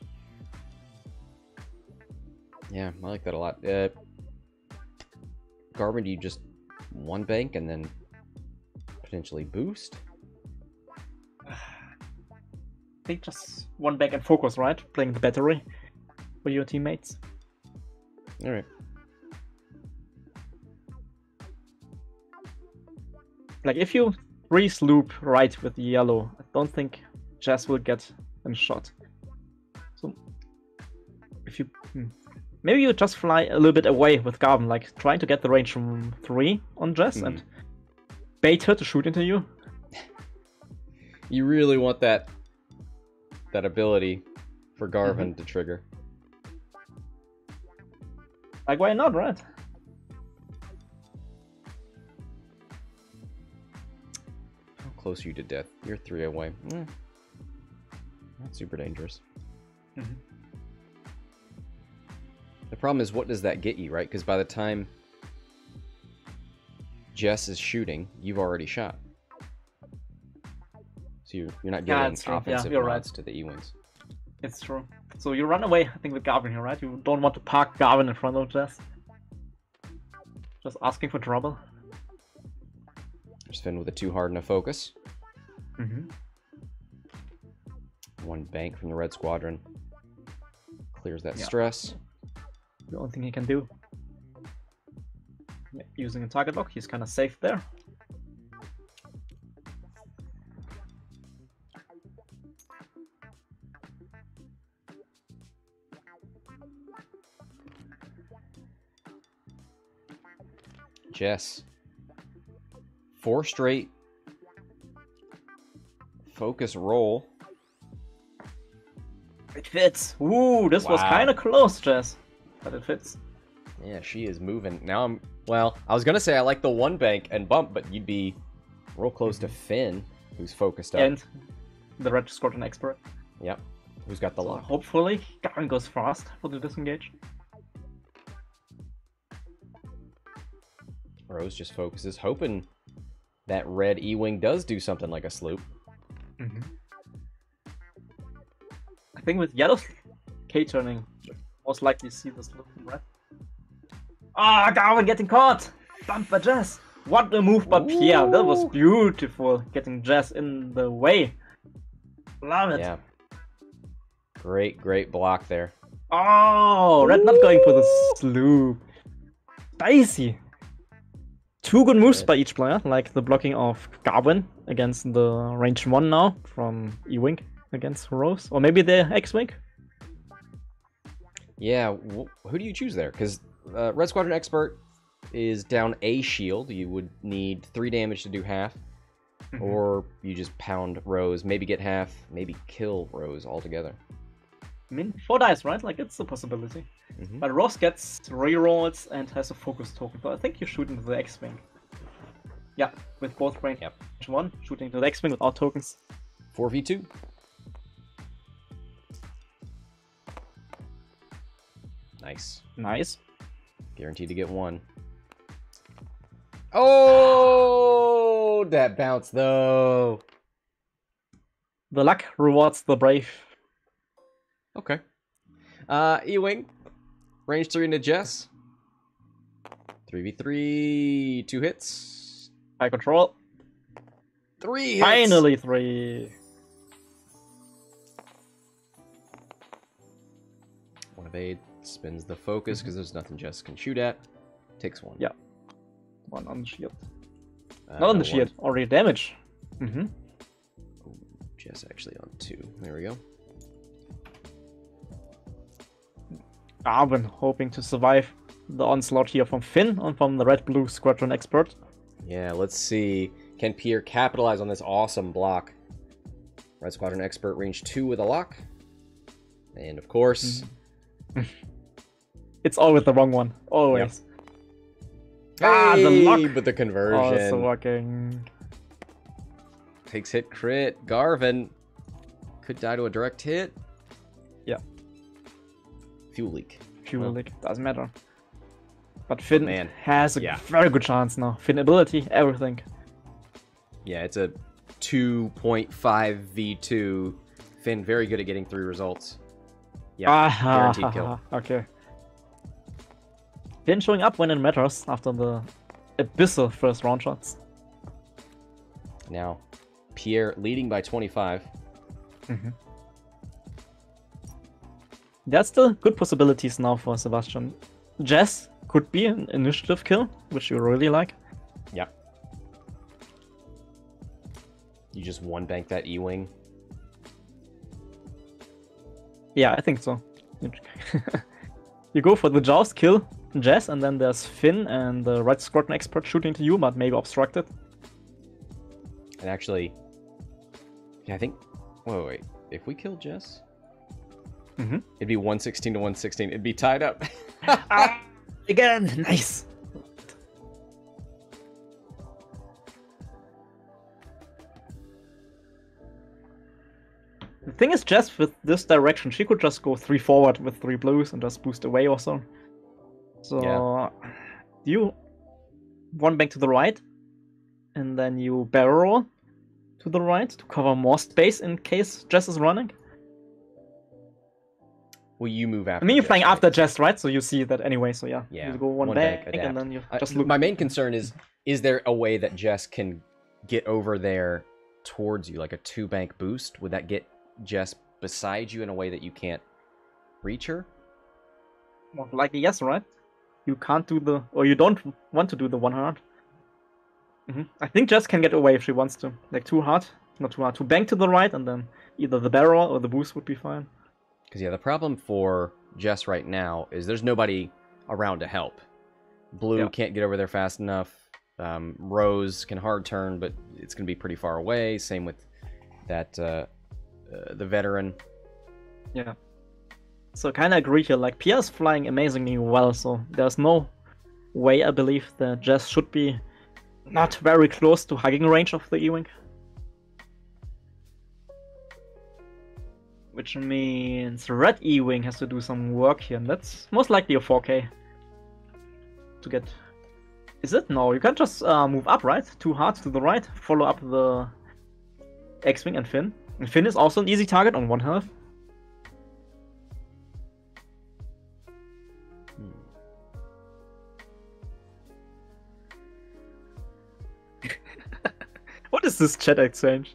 Yeah, I like that a lot. Uh, Garvin, do you just one bank and then potentially boost? I think just one back and focus, right? Playing the battery for your teammates. All right. Like, if you re-sloop right with the yellow, I don't think Jess will get a shot. So, if you... Hmm. Maybe you just fly a little bit away with Garvin, like trying to get the range from three on Jess mm. and bait her to shoot into you. You really want that that ability for Garvin mm-hmm. to trigger. Like, why not, right? How close are you to death? You're three away. Mm. Not super dangerous. Mm-hmm. The problem is, what does that get you, right? Because by the time Jess is shooting, you've already shot. So you're, you're not getting yeah, offensive yeah, rods right. to the E-Wings. It's true. So you run away, I think, with Garvin here, right? You don't want to park Garvin in front of Jess. Just asking for trouble. Just Finn with a too hard and a focus. Mm-hmm. One bank from the Red Squadron. Clears that yeah. stress. The only thing he can do. Yeah, using a target lock, he's kind of safe there. Jess. Four straight focus roll. It fits. Ooh, this wow. was kind of close, Jess. But it fits. Yeah, she is moving. Now I'm... Well, I was going to say I like the one bank and bump, but you'd be real close mm-hmm. to Finn, who's focused up. And the Red Squadron Expert. Yep. Who's got the so lock. Hopefully, Garvin goes fast for the disengage. Rose just focuses, hoping that red E-Wing does do something like a sloop. Mm-hmm. I think with yellow K-turning, most likely see the sloop from red. Ah, Garvin getting caught! Bumped by Jess! What a move by Ooh. Pierre! That was beautiful, getting Jess in the way. Love it! Yeah. Great, great block there. Oh, red Ooh. Not going for the sloop. Spicy! Two good moves by each player, like the blocking of Garvin against the range one now from E-Wing against Rose, or maybe the X-Wing. Yeah, who do you choose there? Because uh, Red Squadron Expert is down a shield. You would need three damage to do half, mm-hmm. or you just pound Rose, maybe get half, maybe kill Rose altogether. I mean, four dice, right? Like, it's a possibility. Mm-hmm. But Rose gets rerolls and has a focus token, so I think you shoot into the X-Wing. Yeah, with both range yep. one, shooting into the X-Wing without tokens. four v two. Nice. Nice. Guaranteed to get one. Oh, that bounce, though. The luck rewards the brave. Okay. Uh, E-Wing. Range three into Jess. three v three. Two hits. High control. Three hits. Finally three. One evade. Spins the focus because mm-hmm. there's nothing Jess can shoot at. Takes one. Yeah. One on the shield. Uh, Not on the shield. One. Already damage. Mm-hmm. Ooh, Jess actually on two. There we go. Garvin hoping to survive the onslaught here from Finn and from the red-blue squadron expert. Yeah, let's see. Can Pierre capitalize on this awesome block? Red Squadron Expert range two with a lock. And of course... It's always the wrong one. Always. Yep. Ah, hey, the lock! But the conversion. Also working. Takes hit crit. Garvin could die to a direct hit. Yeah. Fuel leak. Fuel Well. leak. Doesn't matter. But Finn man. has a Yeah. very good chance now. Finn ability, everything. Yeah, it's a two point five v two. Finn very good at getting three results. Yeah, Ah, guaranteed kill. Okay. Finn showing up when it matters after the abyssal first round shots. Now, Pierre leading by twenty-five. Mm-hmm. There's still good possibilities now for Sebastian. Jess could be an initiative kill, which you really like. Yeah. You just one bank that E-Wing. Yeah, I think so. You go for the Jaws, kill Jess, and then there's Finn and the Red Squadron Expert shooting to you, but maybe obstructed. And actually, yeah, I think. Wait, wait, wait. If we kill Jess, Mm-hmm. it'd be one sixteen to one sixteen. It'd be tied up. Ah, again, nice. The thing is, Jess, with this direction, she could just go three forward with three blues and just boost away also. So, Yeah. you one bank to the right, and then you barrel roll to the right to cover more space in case Jess is running. Will you move after? I mean, you're Jess, flying right? after Jess, right? So you see that anyway. So yeah, Yeah, you go one, one bank, bank, and adapt. then you I- just look. My main concern is: is there a way that Jess can get over there towards you, like a two bank boost? Would that get Jess beside you in a way that you can't reach her? More likely, yes, right? You can't do the, or you don't want to do the one hard. Mm-hmm. I think Jess can get away if she wants to. Like too hard, not too hard. To bank to the right, and then either the barrel or the boost would be fine. Because yeah, the problem for Jess right now is there's nobody around to help. Blue Yeah. can't get over there fast enough. Um, Rose can hard turn, but it's going to be pretty far away. Same with that uh, uh, the veteran. Yeah. So kind of agree here. Like Pierre's flying amazingly well, so there's no way I believe that Jess should be not very close to hugging range of the E-Wing. Which means Red E-Wing has to do some work here, and that's most likely a four K. To get... Is it? No, you can't just uh, move up, right? Two hearts to the right, follow up the X-Wing and Finn. And Finn is also an easy target on one health. What is this chat exchange?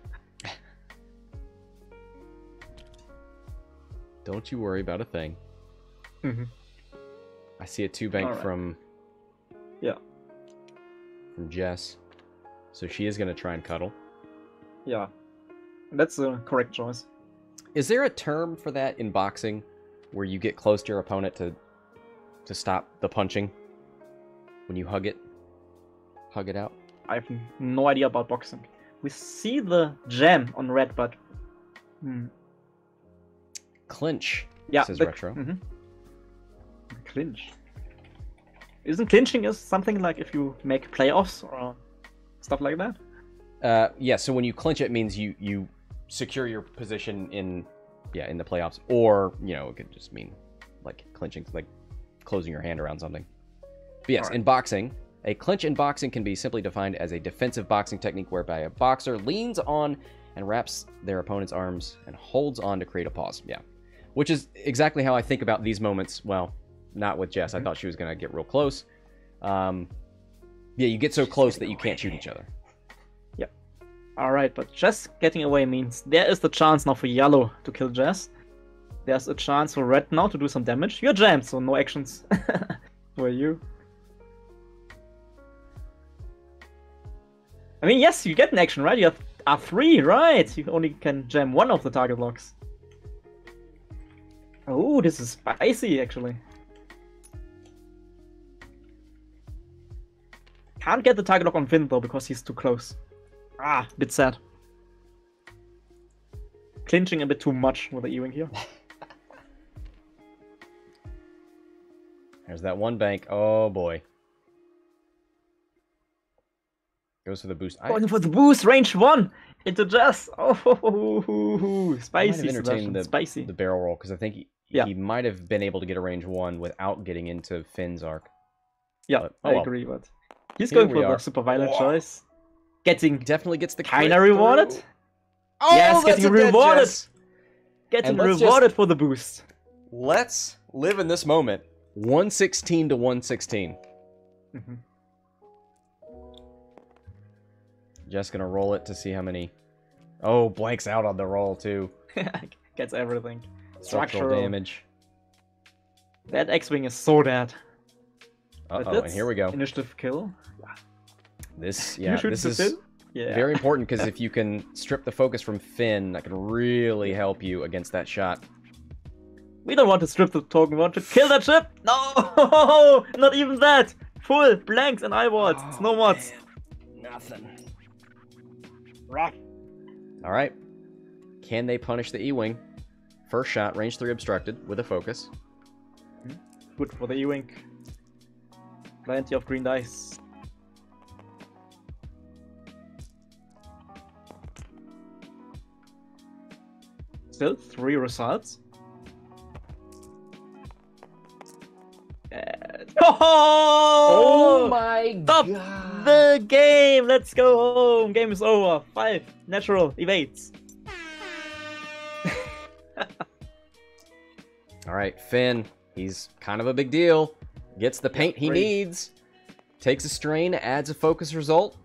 Don't you worry about a thing. Mm-hmm. I see a two bank Alright. from Yeah. from Jess, so she is going to try and cuddle. Yeah. That's the correct choice. Is there a term for that in boxing, where you get close to your opponent to to stop the punching when you hug it, hug it out? I have no idea about boxing. We see the jam on red, but hmm. Clinch. yeah, Says the- Retro. mhm. Clinch. Isn't clinching is something like if you make playoffs or stuff like that? Uh, yeah. So when you clinch, it means you you secure your position in yeah in the playoffs, or you know it could just mean like clinching, like closing your hand around something. But yes, Alright. in boxing, a clinch in boxing can be simply defined as a defensive boxing technique whereby a boxer leans on and wraps their opponent's arms and holds on to create a pause. Yeah, which is exactly how I think about these moments. Well, not with Jess. I thought she was gonna get real close. Um, yeah, you get so close that you can't shoot each other. Alright, but Jess getting away means there is the chance now for yellow to kill Jess. There's a chance for red now to do some damage. You're jammed, so no actions for you. I mean, yes, you get an action, right? You have R three, right? You only can jam one of the target locks. Oh, this is spicy, actually. Can't get the target lock on Finn though because he's too close. Ah, bit sad. Clinching a bit too much with the E-Wing here. There's that one bank. Oh boy. Goes for the boost. I, Going for the boost, range one into Jess. Oh, spicy. I might have entertained the, spicy. the barrel roll because I think he, Yeah. he might have been able to get a range one without getting into Finn's arc. Yeah, But, oh I well. agree, but he's Here going we for are. the super violent Whoa. choice. Getting Definitely gets the kind crit of rewarded. through. Oh, Yes, that's getting a dead rewarded. Jess. Getting And let's rewarded for the boost. Let's live in this moment. one sixteen to one sixteen. Mhm. Just gonna roll it to see how many. Oh, blanks out on the roll too. Gets everything. Structural Structural. damage. That X-Wing is so dead. Uh But oh, and that's here we go. Initiative kill. This, You yeah, shoot this the is Finn? Yeah. very important because if you can strip the focus from Finn, that can really help you against that shot. We don't want to strip the token. We want to kill that ship. No, not even that. Full blanks and eyeballs. it's no mods. Nothing. Rough. All right. Can they punish the E-Wing? First shot, range three obstructed with a focus. Good for the E-Wing. Plenty of green dice. Still three results. And... Oh, my Stop the game! Let's go home! Game is over. Five natural evades. All right, Finn. He's kind of a big deal. Gets the paint he great. needs. Takes a strain, adds a focus result.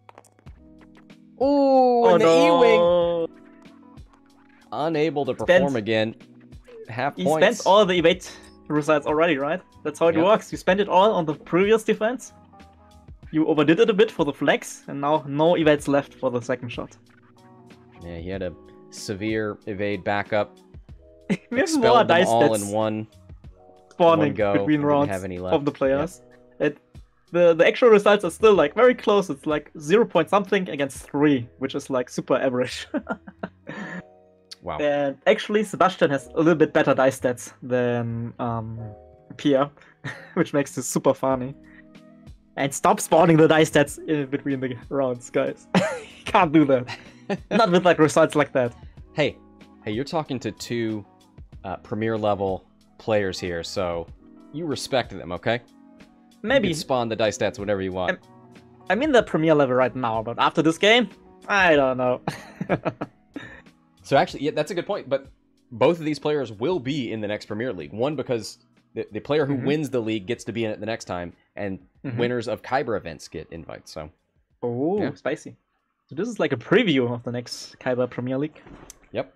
Ooh, and the E-Wing no. unable to Spent- perform again. Half He points. spent all the evade results already, right? That's how it Yep. works. You spent it all on the previous defense. You overdid it a bit for the flex, and now no evades left for the second shot. Yeah, he had a severe evade backup. We have more Expelled them dice all that's in one. spawning one go. between Didn't rounds have any left. of the players. It, the the actual results are still like very close. It's like zero point something against three, which is like super average. Wow. And actually, Sebastian has a little bit better dice stats than um, Pierre, which makes this super funny. And stop spawning the dice stats in between the rounds, guys. Can't do that. Not with like results like that. Hey, hey, you're talking to two uh, premier level players here, so you respect them, okay? Maybe. You can spawn the dice stats whenever you want. I'm- I'm in the premier level right now, but after this game, I don't know. So actually, yeah, that's a good point. But both of these players will be in the next Premier League. One because the, the player who Mhm. wins the league gets to be in it the next time, and Mhm. winners of Kyber events get invites. So Oh, Yeah. spicy. So this is like a preview of the next Kyber Premier League. yep.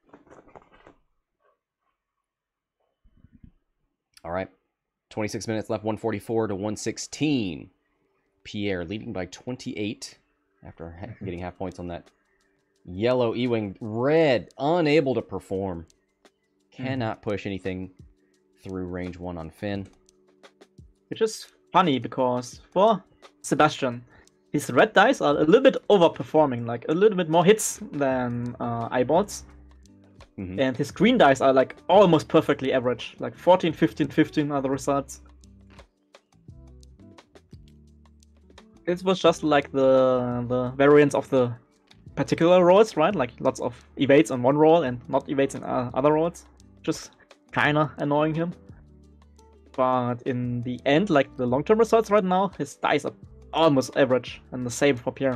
All right, twenty-six minutes left. one forty-four to one sixteen. Pierre leading by twenty-eight after ha- getting half points on that yellow E-Wing. Red unable to perform. Cannot push anything through range one on Finn. Which is funny because for Sebastian, his red dice are a little bit overperforming, like a little bit more hits than uh, eyeballs. Mhm. And his green dice are like almost perfectly average, like fourteen, fifteen, fifteen are the results. It was just like the the variance of the particular rolls, right? Like lots of evades on one roll and not evades in uh, other rolls. Just kinda annoying him. But in the end, like the long-term results right now, his dice are almost average, and the same for Pierre.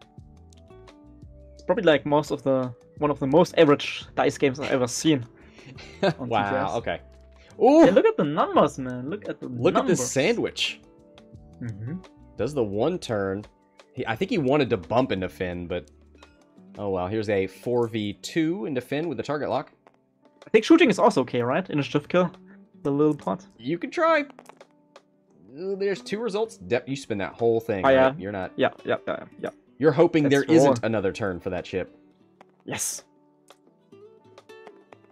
It's probably like most of the one of the most average dice games I've ever seen. on T T S. Wow. Okay. Ooh. Hey, look at the numbers, man. Look at the Look at numbers. this sandwich. Mm-hmm. Does the one turn. He, I think he wanted to bump into Finn, but... Oh, well. Here's a four v two into Finn with the target lock. I think shooting is also okay, right? Initiative kill. The little pot. You can try. Uh, There's two results. De- you spin that whole thing, Oh, right? yeah. You're not... Yeah, yeah, yeah, yeah. You're hoping Let's there roll. isn't another turn for that ship. Yes.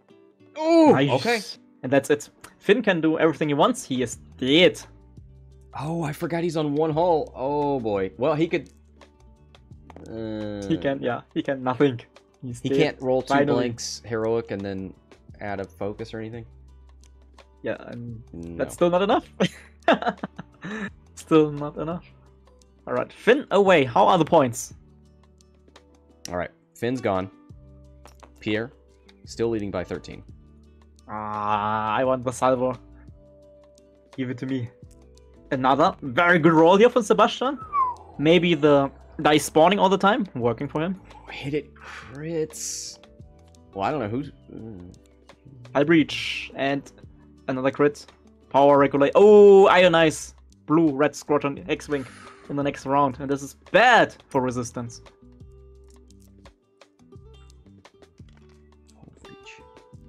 Ooh! Nice. Okay. And that's it. Finn can do everything he wants. He is dead. Oh, I forgot he's on one hull. Oh boy. Well, he could. Uh, He can, yeah, he can nothing. He's He dead. can't roll two Finally. blanks heroic and then add a focus or anything. Yeah, and No. that's still not enough. Still not enough. Alright, Finn away. How are the points? All right. Finn's gone. Pierre still leading by thirteen. Ah, I want the salvo. Give it to me. Another very good roll here from Sebastian. Maybe the dice spawning all the time, working for him. Hit it crits. Well, I don't know who's. mm. High breach and another crit. Power regulate. Oh, ionize. Blue, red squadron X-wing in the next round, and this is bad for resistance. Oh, reach.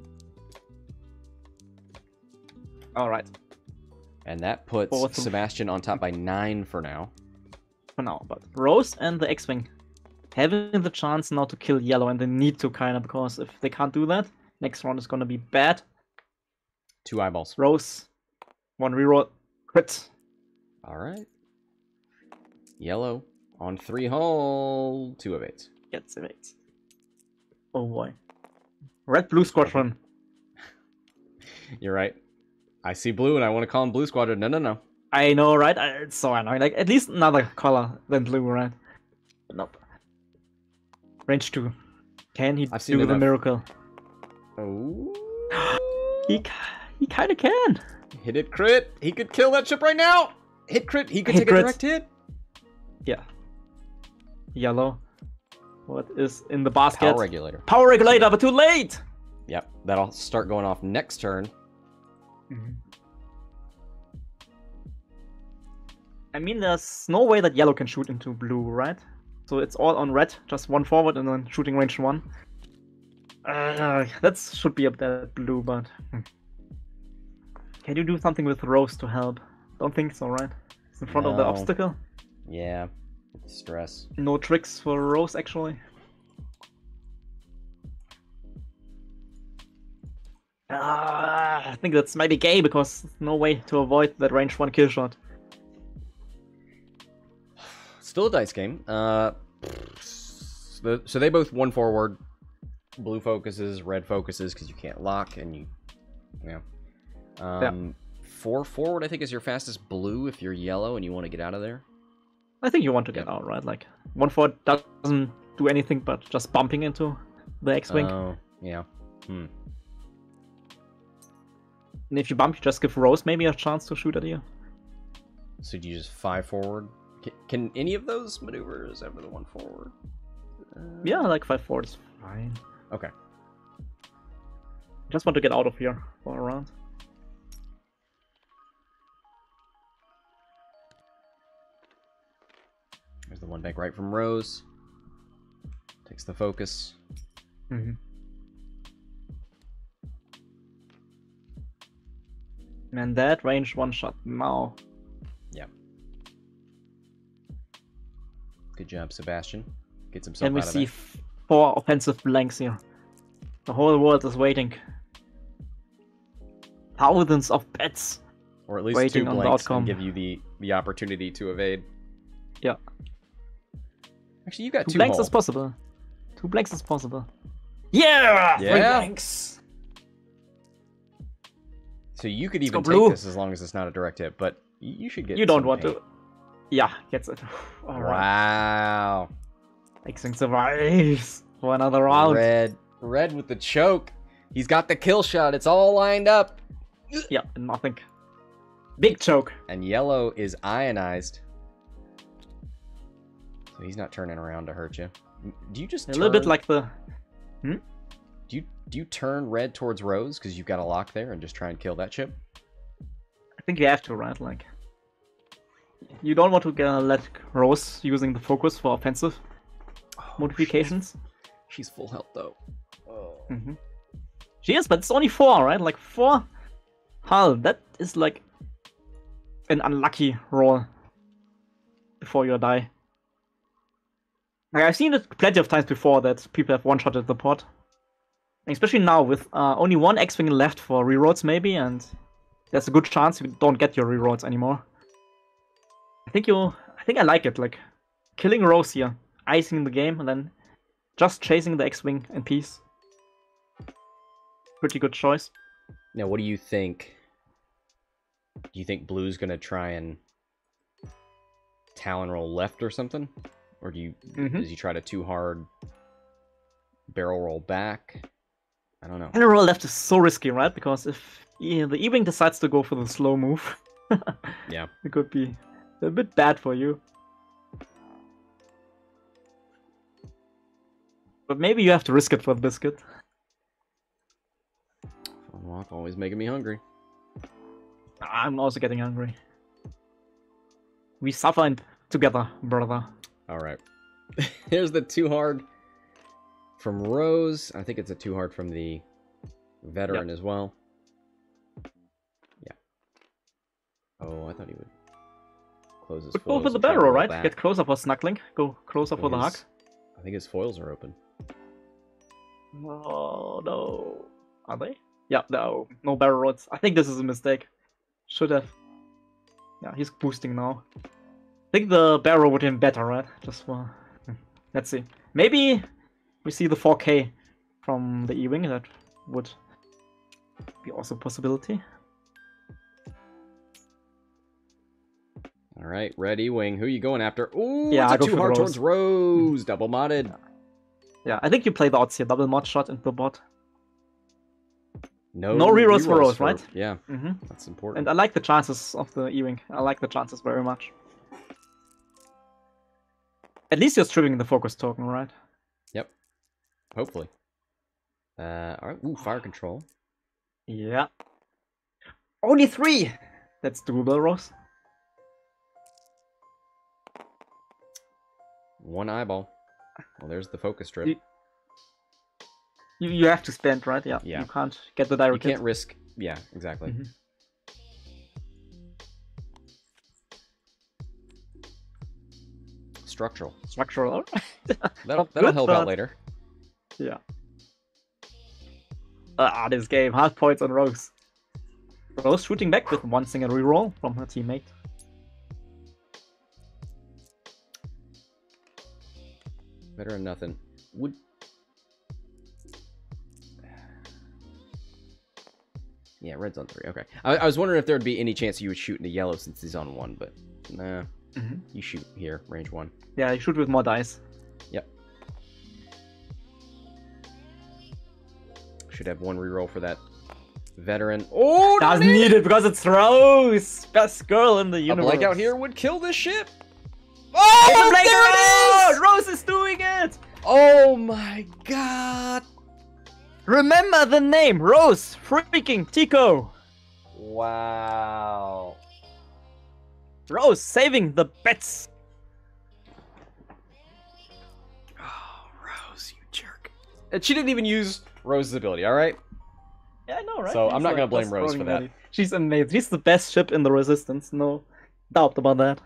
All right, And that puts Fourth. Sebastian on top by nine for now. for now, but Rose and the X-wing having the chance now to kill yellow, and they need to kind of, because if they can't do that, next round is gonna be bad. Two eyeballs. Rose, one reroll, crit. All right. Yellow on three hull. Two of eight. Gets it. Eight. Oh boy. Red blue squadron. You're right. I see blue and I want to call him Blue Squadron. No, no, no. I know, right? I- It's so annoying. Like, at least another color than blue, right? Nope. Range two. Can he I've seen do the enough. miracle? Oh. He ki- he kind of can. Hit it crit. He could kill that ship right now. Hit crit. He could Hit take crit. a direct hit. Yeah. Yellow. What is in the basket? Power regulator. Power regulator, but too late. Yep. That'll start going off next turn. I mean, there's no way that yellow can shoot into blue, right? So it's all on red, just one forward and then shooting range one. Uh, that should be up there at blue, but hmm. Can you do something with Rose to help? Don't think so, right? It's in front of the No. obstacle. Yeah. Stress. No tricks for Rose, actually. Ah, I think that's maybe gay because there's no way to avoid that range one kill shot. Still a dice game. Uh, so so they both one forward. Blue focuses, red focuses because you can't lock and you, yeah. Um, Four forward, I think, is your fastest blue if you're yellow and you want to get out of there. I think you want to get out, right? Like, one forward doesn't do anything but just bumping into the X-Wing. Oh, yeah. Hmm. And if you bump, you just give Rose maybe a chance to shoot at you. So do you just five forward? Can, can any of those maneuvers ever the one forward? Uh, Yeah, like five forward is fine. Okay. Just want to get out of here for a round. There's the one back right from Rose. Takes the focus. Mm-hmm. And that range one shot now. Yeah. Good job, Sebastian. Gets himself Can we out of see there. f- four offensive blanks here? The whole world is waiting. Thousands of bets. Or at least waiting two on the blanks outcome. and give you the, the opportunity to evade. Yeah. Actually, you got Two two blanks hull. is possible. Two blanks is possible. Yeah! Three Yeah. blanks! So you could even go take blue. this as long as it's not a direct hit, but y- you should get You don't some want paint. to. Yeah, gets it. Alright. Wow. X-Wing survives for another round. Red. Red with the choke. He's got the kill shot. It's all lined up. Yeah, nothing. Big choke. And yellow is ionized. So he's not turning around to hurt you. Do you just A turn, little bit like the. Do you do you turn red towards Rose because you've got a lock there and just try and kill that ship? I think you have to, right? Like. You don't want to uh, let Rose using the focus for offensive modifications. She's full health though. Oh. Mm-hmm. She is, but it's only four, right? Like four hull. That is like an unlucky roll before you die. Like, I've seen it plenty of times before that people have one-shotted the pot. Especially now with uh, only one X-Wing left for rerolls maybe, and there's a good chance you don't get your rerolls anymore. I think you. I think I like it. Like killing Rose here, icing the game, and then just chasing the X-wing in peace. Pretty good choice. Now, what do you think? Do you think Blue's gonna try and Talon roll left or something, or do you Mm-hmm. does he try to too hard barrel roll back? I don't know. Barrel roll left is so risky, right? Because if yeah, the E-wing decides to go for the slow move, Yeah. it could be a bit bad for you. But maybe you have to risk it for the biscuit. Walk always making me hungry. I'm also getting hungry. We suffer in- together, brother. All right. Here's the too hard from Rose. I think it's a too hard from the veteran as well. Yeah. Oh, I thought he would close his But go foils for the and try to barrel, roll right? back. Get closer for snuggling. Go closer for the Well, hug. his- I think his foils are open. Oh no. Are they? Yeah, no. No barrel rods. I think this is a mistake. Should have. Yeah, he's boosting now. I think the barrel would have been better, right? Just for. Let's see. Maybe we see the four K from the E-wing. That would be also a possibility. All right, red E-wing. Who are you going after? Ooh, Yeah, it's I a go too for the hard Rose. towards Rose. Double modded. Yeah, I think you play the odds here. Double mod shot into the bot. No, No rerolls for rerolls Rose, right? Yeah, Mm-hmm. that's important. And I like the chances of the E-wing. I like the chances very much. At least you're stripping the focus token, right? Yep. Hopefully. Uh, all right. Ooh, fire control. Yeah. Only three! That's doable, Rose. One eyeball. Well, there's the focus strip. You, you, you have to spend, right? Yeah. Yeah. You can't get the You direct hit. can't risk. Yeah, exactly. Mhm. Structural. Structural. That'll Good that'll help out start. later. Yeah. Ah, this game. Half points on Rose. Rose shooting back with one single reroll from her teammate. Better than nothing. Would. Yeah, red's on three. Okay. I, I was wondering if there would be any chance you would shoot into yellow since he's on one, but nah. Mhm. You shoot here, range one. Yeah, you shoot with more dice. Yep. Should have one reroll for that veteran. Oh, Doesn't no! need it because it's Rose! Best girl in the A universe. blank out here would kill this ship. It's a Oh, blank there it out! is! Rose is doing it! Oh my god. Remember the name, Rose freaking Tico! Wow. Rose saving the bets! Oh, Rose, you jerk. And she didn't even use Rose's ability, alright? Yeah, I know, right? So, I'm not gonna like blame just Rose throwing for that. money. She's amazing. She's the best ship in the Resistance, no doubt about that.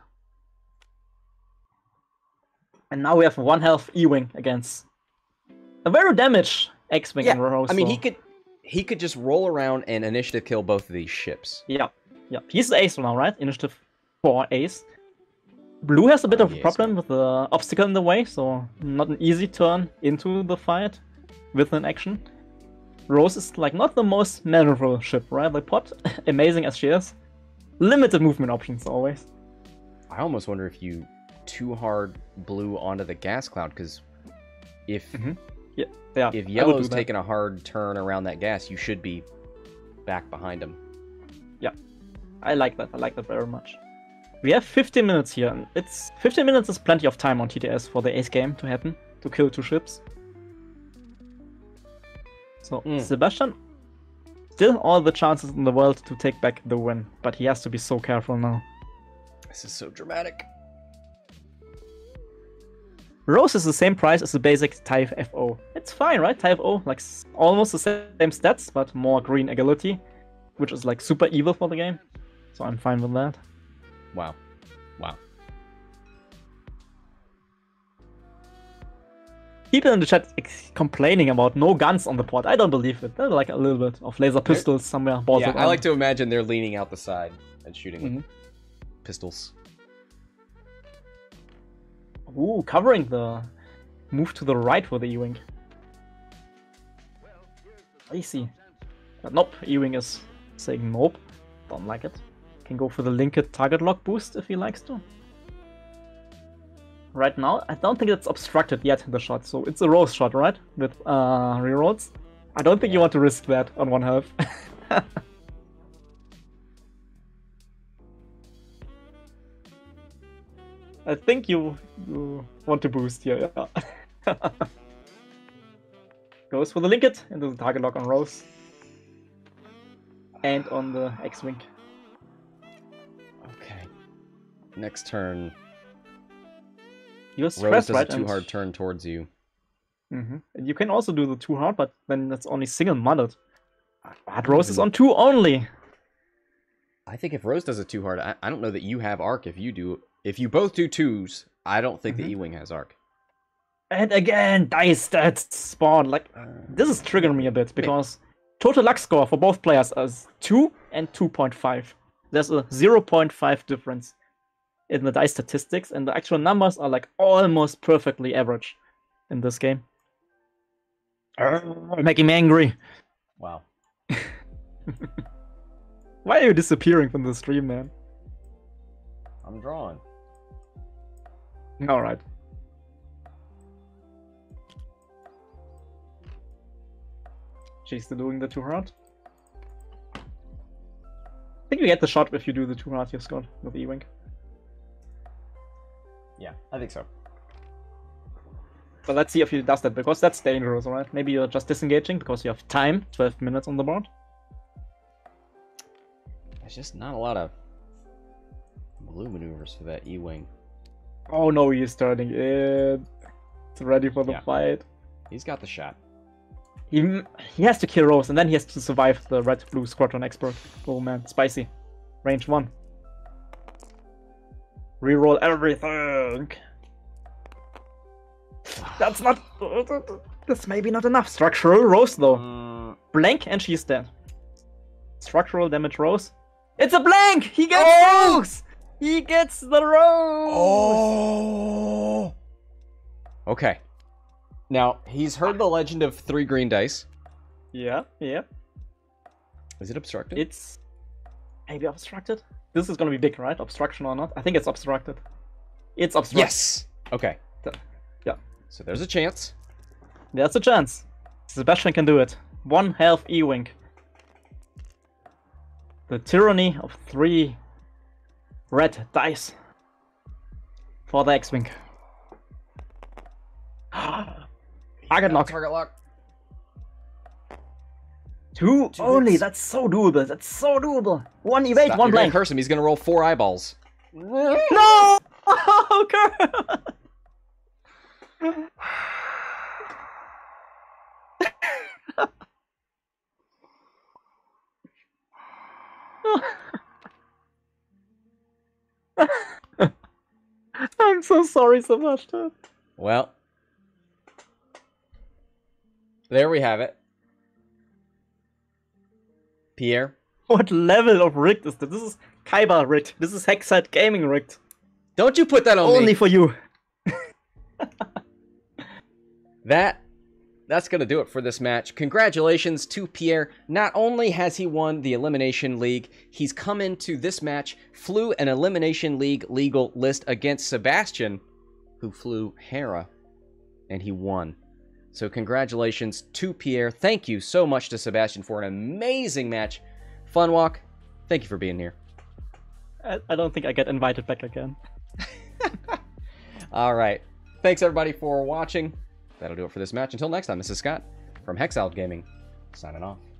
And now we have one health E-wing against a very damaged X-wing Yeah, and Rose. I mean, he so- could he could just roll around and initiative kill both of these ships. Yeah, yeah. He's the ace now, right? Initiative four ace. Blue has a bit Oh, of a yes, problem with the obstacle in the way, so not an easy turn into the fight with an action. Rose is like not the most maneuverable ship, right? Like Pot, amazing as she is, limited movement options always. I almost wonder if you too hard blue onto the gas cloud, because if Mhm. Yeah, yeah. if I would yellow's do that. taking a hard turn around that gas, you should be back behind him. I like that. I like that very much. We have fifteen minutes here, and it's fifteen minutes is plenty of time on T T S for the ace game to happen, to kill two ships. So Mm. Sebastian, still all the chances in the world to take back the win, but he has to be so careful now. This is so dramatic. Rose is the same price as the basic T I F F O. It's fine, right? T I F O, like s- almost the same stats, but more green agility, which is like super evil for the game. So I'm fine with that. Wow. Wow. People in the chat ex- complaining about no guns on the port. I don't believe it. There's like a little bit of laser pistols somewhere. Yeah, bolted I on. like to imagine they're leaning out the side and shooting with Mhm. pistols. Ooh, covering the move to the right for the E-Wing. I see. But nope, E-Wing is saying nope. Don't like it. Can go for the linked target lock boost if he likes to. Right now, I don't think it's obstructed yet, the shot, so it's a Rose shot, right? With uh, rerolls. I don't think yeah. you want to risk that on one half. I think you, you want to boost here, yeah. Goes for the linked into the target lock on Rose. And on the X-Wing. Okay. Next turn. You're Rose stressed, does right? a too And- hard turn towards you. Mm-hmm. And you can also do the too hard, but then that's only single modded. But Rose is on two only. I think if Rose does it too hard, I, I don't know that you have arc if you do. If you both do twos, I don't think Mhm. the E-Wing has arc. And again, dice stats spawn. Like, this is triggering me a bit because total luck score for both players is two and two point five. There's a zero point five difference in the dice statistics, and the actual numbers are like almost perfectly average in this game. Arrgh, making me angry. Wow. Why are you disappearing from the stream, man? I'm drawing. Alright. She's still doing the too hard. I think you get the shot if you do the too hard here, Scott, with E-Wing. Yeah, I think so. But let's see if he does that, because that's dangerous, alright? Maybe you're just disengaging because you have time, twelve minutes on the board. There's just not a lot of blue maneuvers for that E-Wing. Oh no, he's turning it. It's ready for the Yeah. fight. He's got the shot. He, he has to kill Rose, and then he has to survive the red-blue squadron expert. Oh man, spicy. Range one. Reroll everything. That's not... That's maybe not enough. Structural Rose, though. Mm, Blank, and she's dead. Structural damage Rose. It's a blank! He gets Oh! Rose! He gets the Rose! Oh! Okay. Now, he's heard the legend of three green dice. Yeah, yeah. Is it obstructed? It's maybe obstructed. This is gonna be big, right? Obstruction or not? I think it's obstructed. It's obstructed. Yes! Okay. Yeah. So there's a chance. There's a chance. Sebastian can do it. One health E-Wing. The tyranny of three red dice for the X-Wing. Target lock. Target lock. Two, Two only. hits. That's so doable. That's so doable. One evade, Stop. one You're gonna blank. curse him. He's gonna roll four eyeballs. No! Oh, Kurt! I'm so sorry, Sebastian. Well, there we have it. Pierre, What level of rigged is this? This is Kaiba rigged. This is Hexside Gaming rigged. don't you put that on Only me. for you. That that's going to do it for this match. Congratulations to Pierre. Not only has he won the Elimination League, he's come into this match, flew an Elimination League legal list against Sebastian, who flew Hera, and he won. So congratulations to Pierre. Thank you so much to Sebastian for an amazing match. Funwalk, thank you for being here. I, I don't think I get invited back again. All right. Thanks, everybody, for watching. That'll do it for this match. Until next time, this is Scott from Hexaled Gaming, signing off.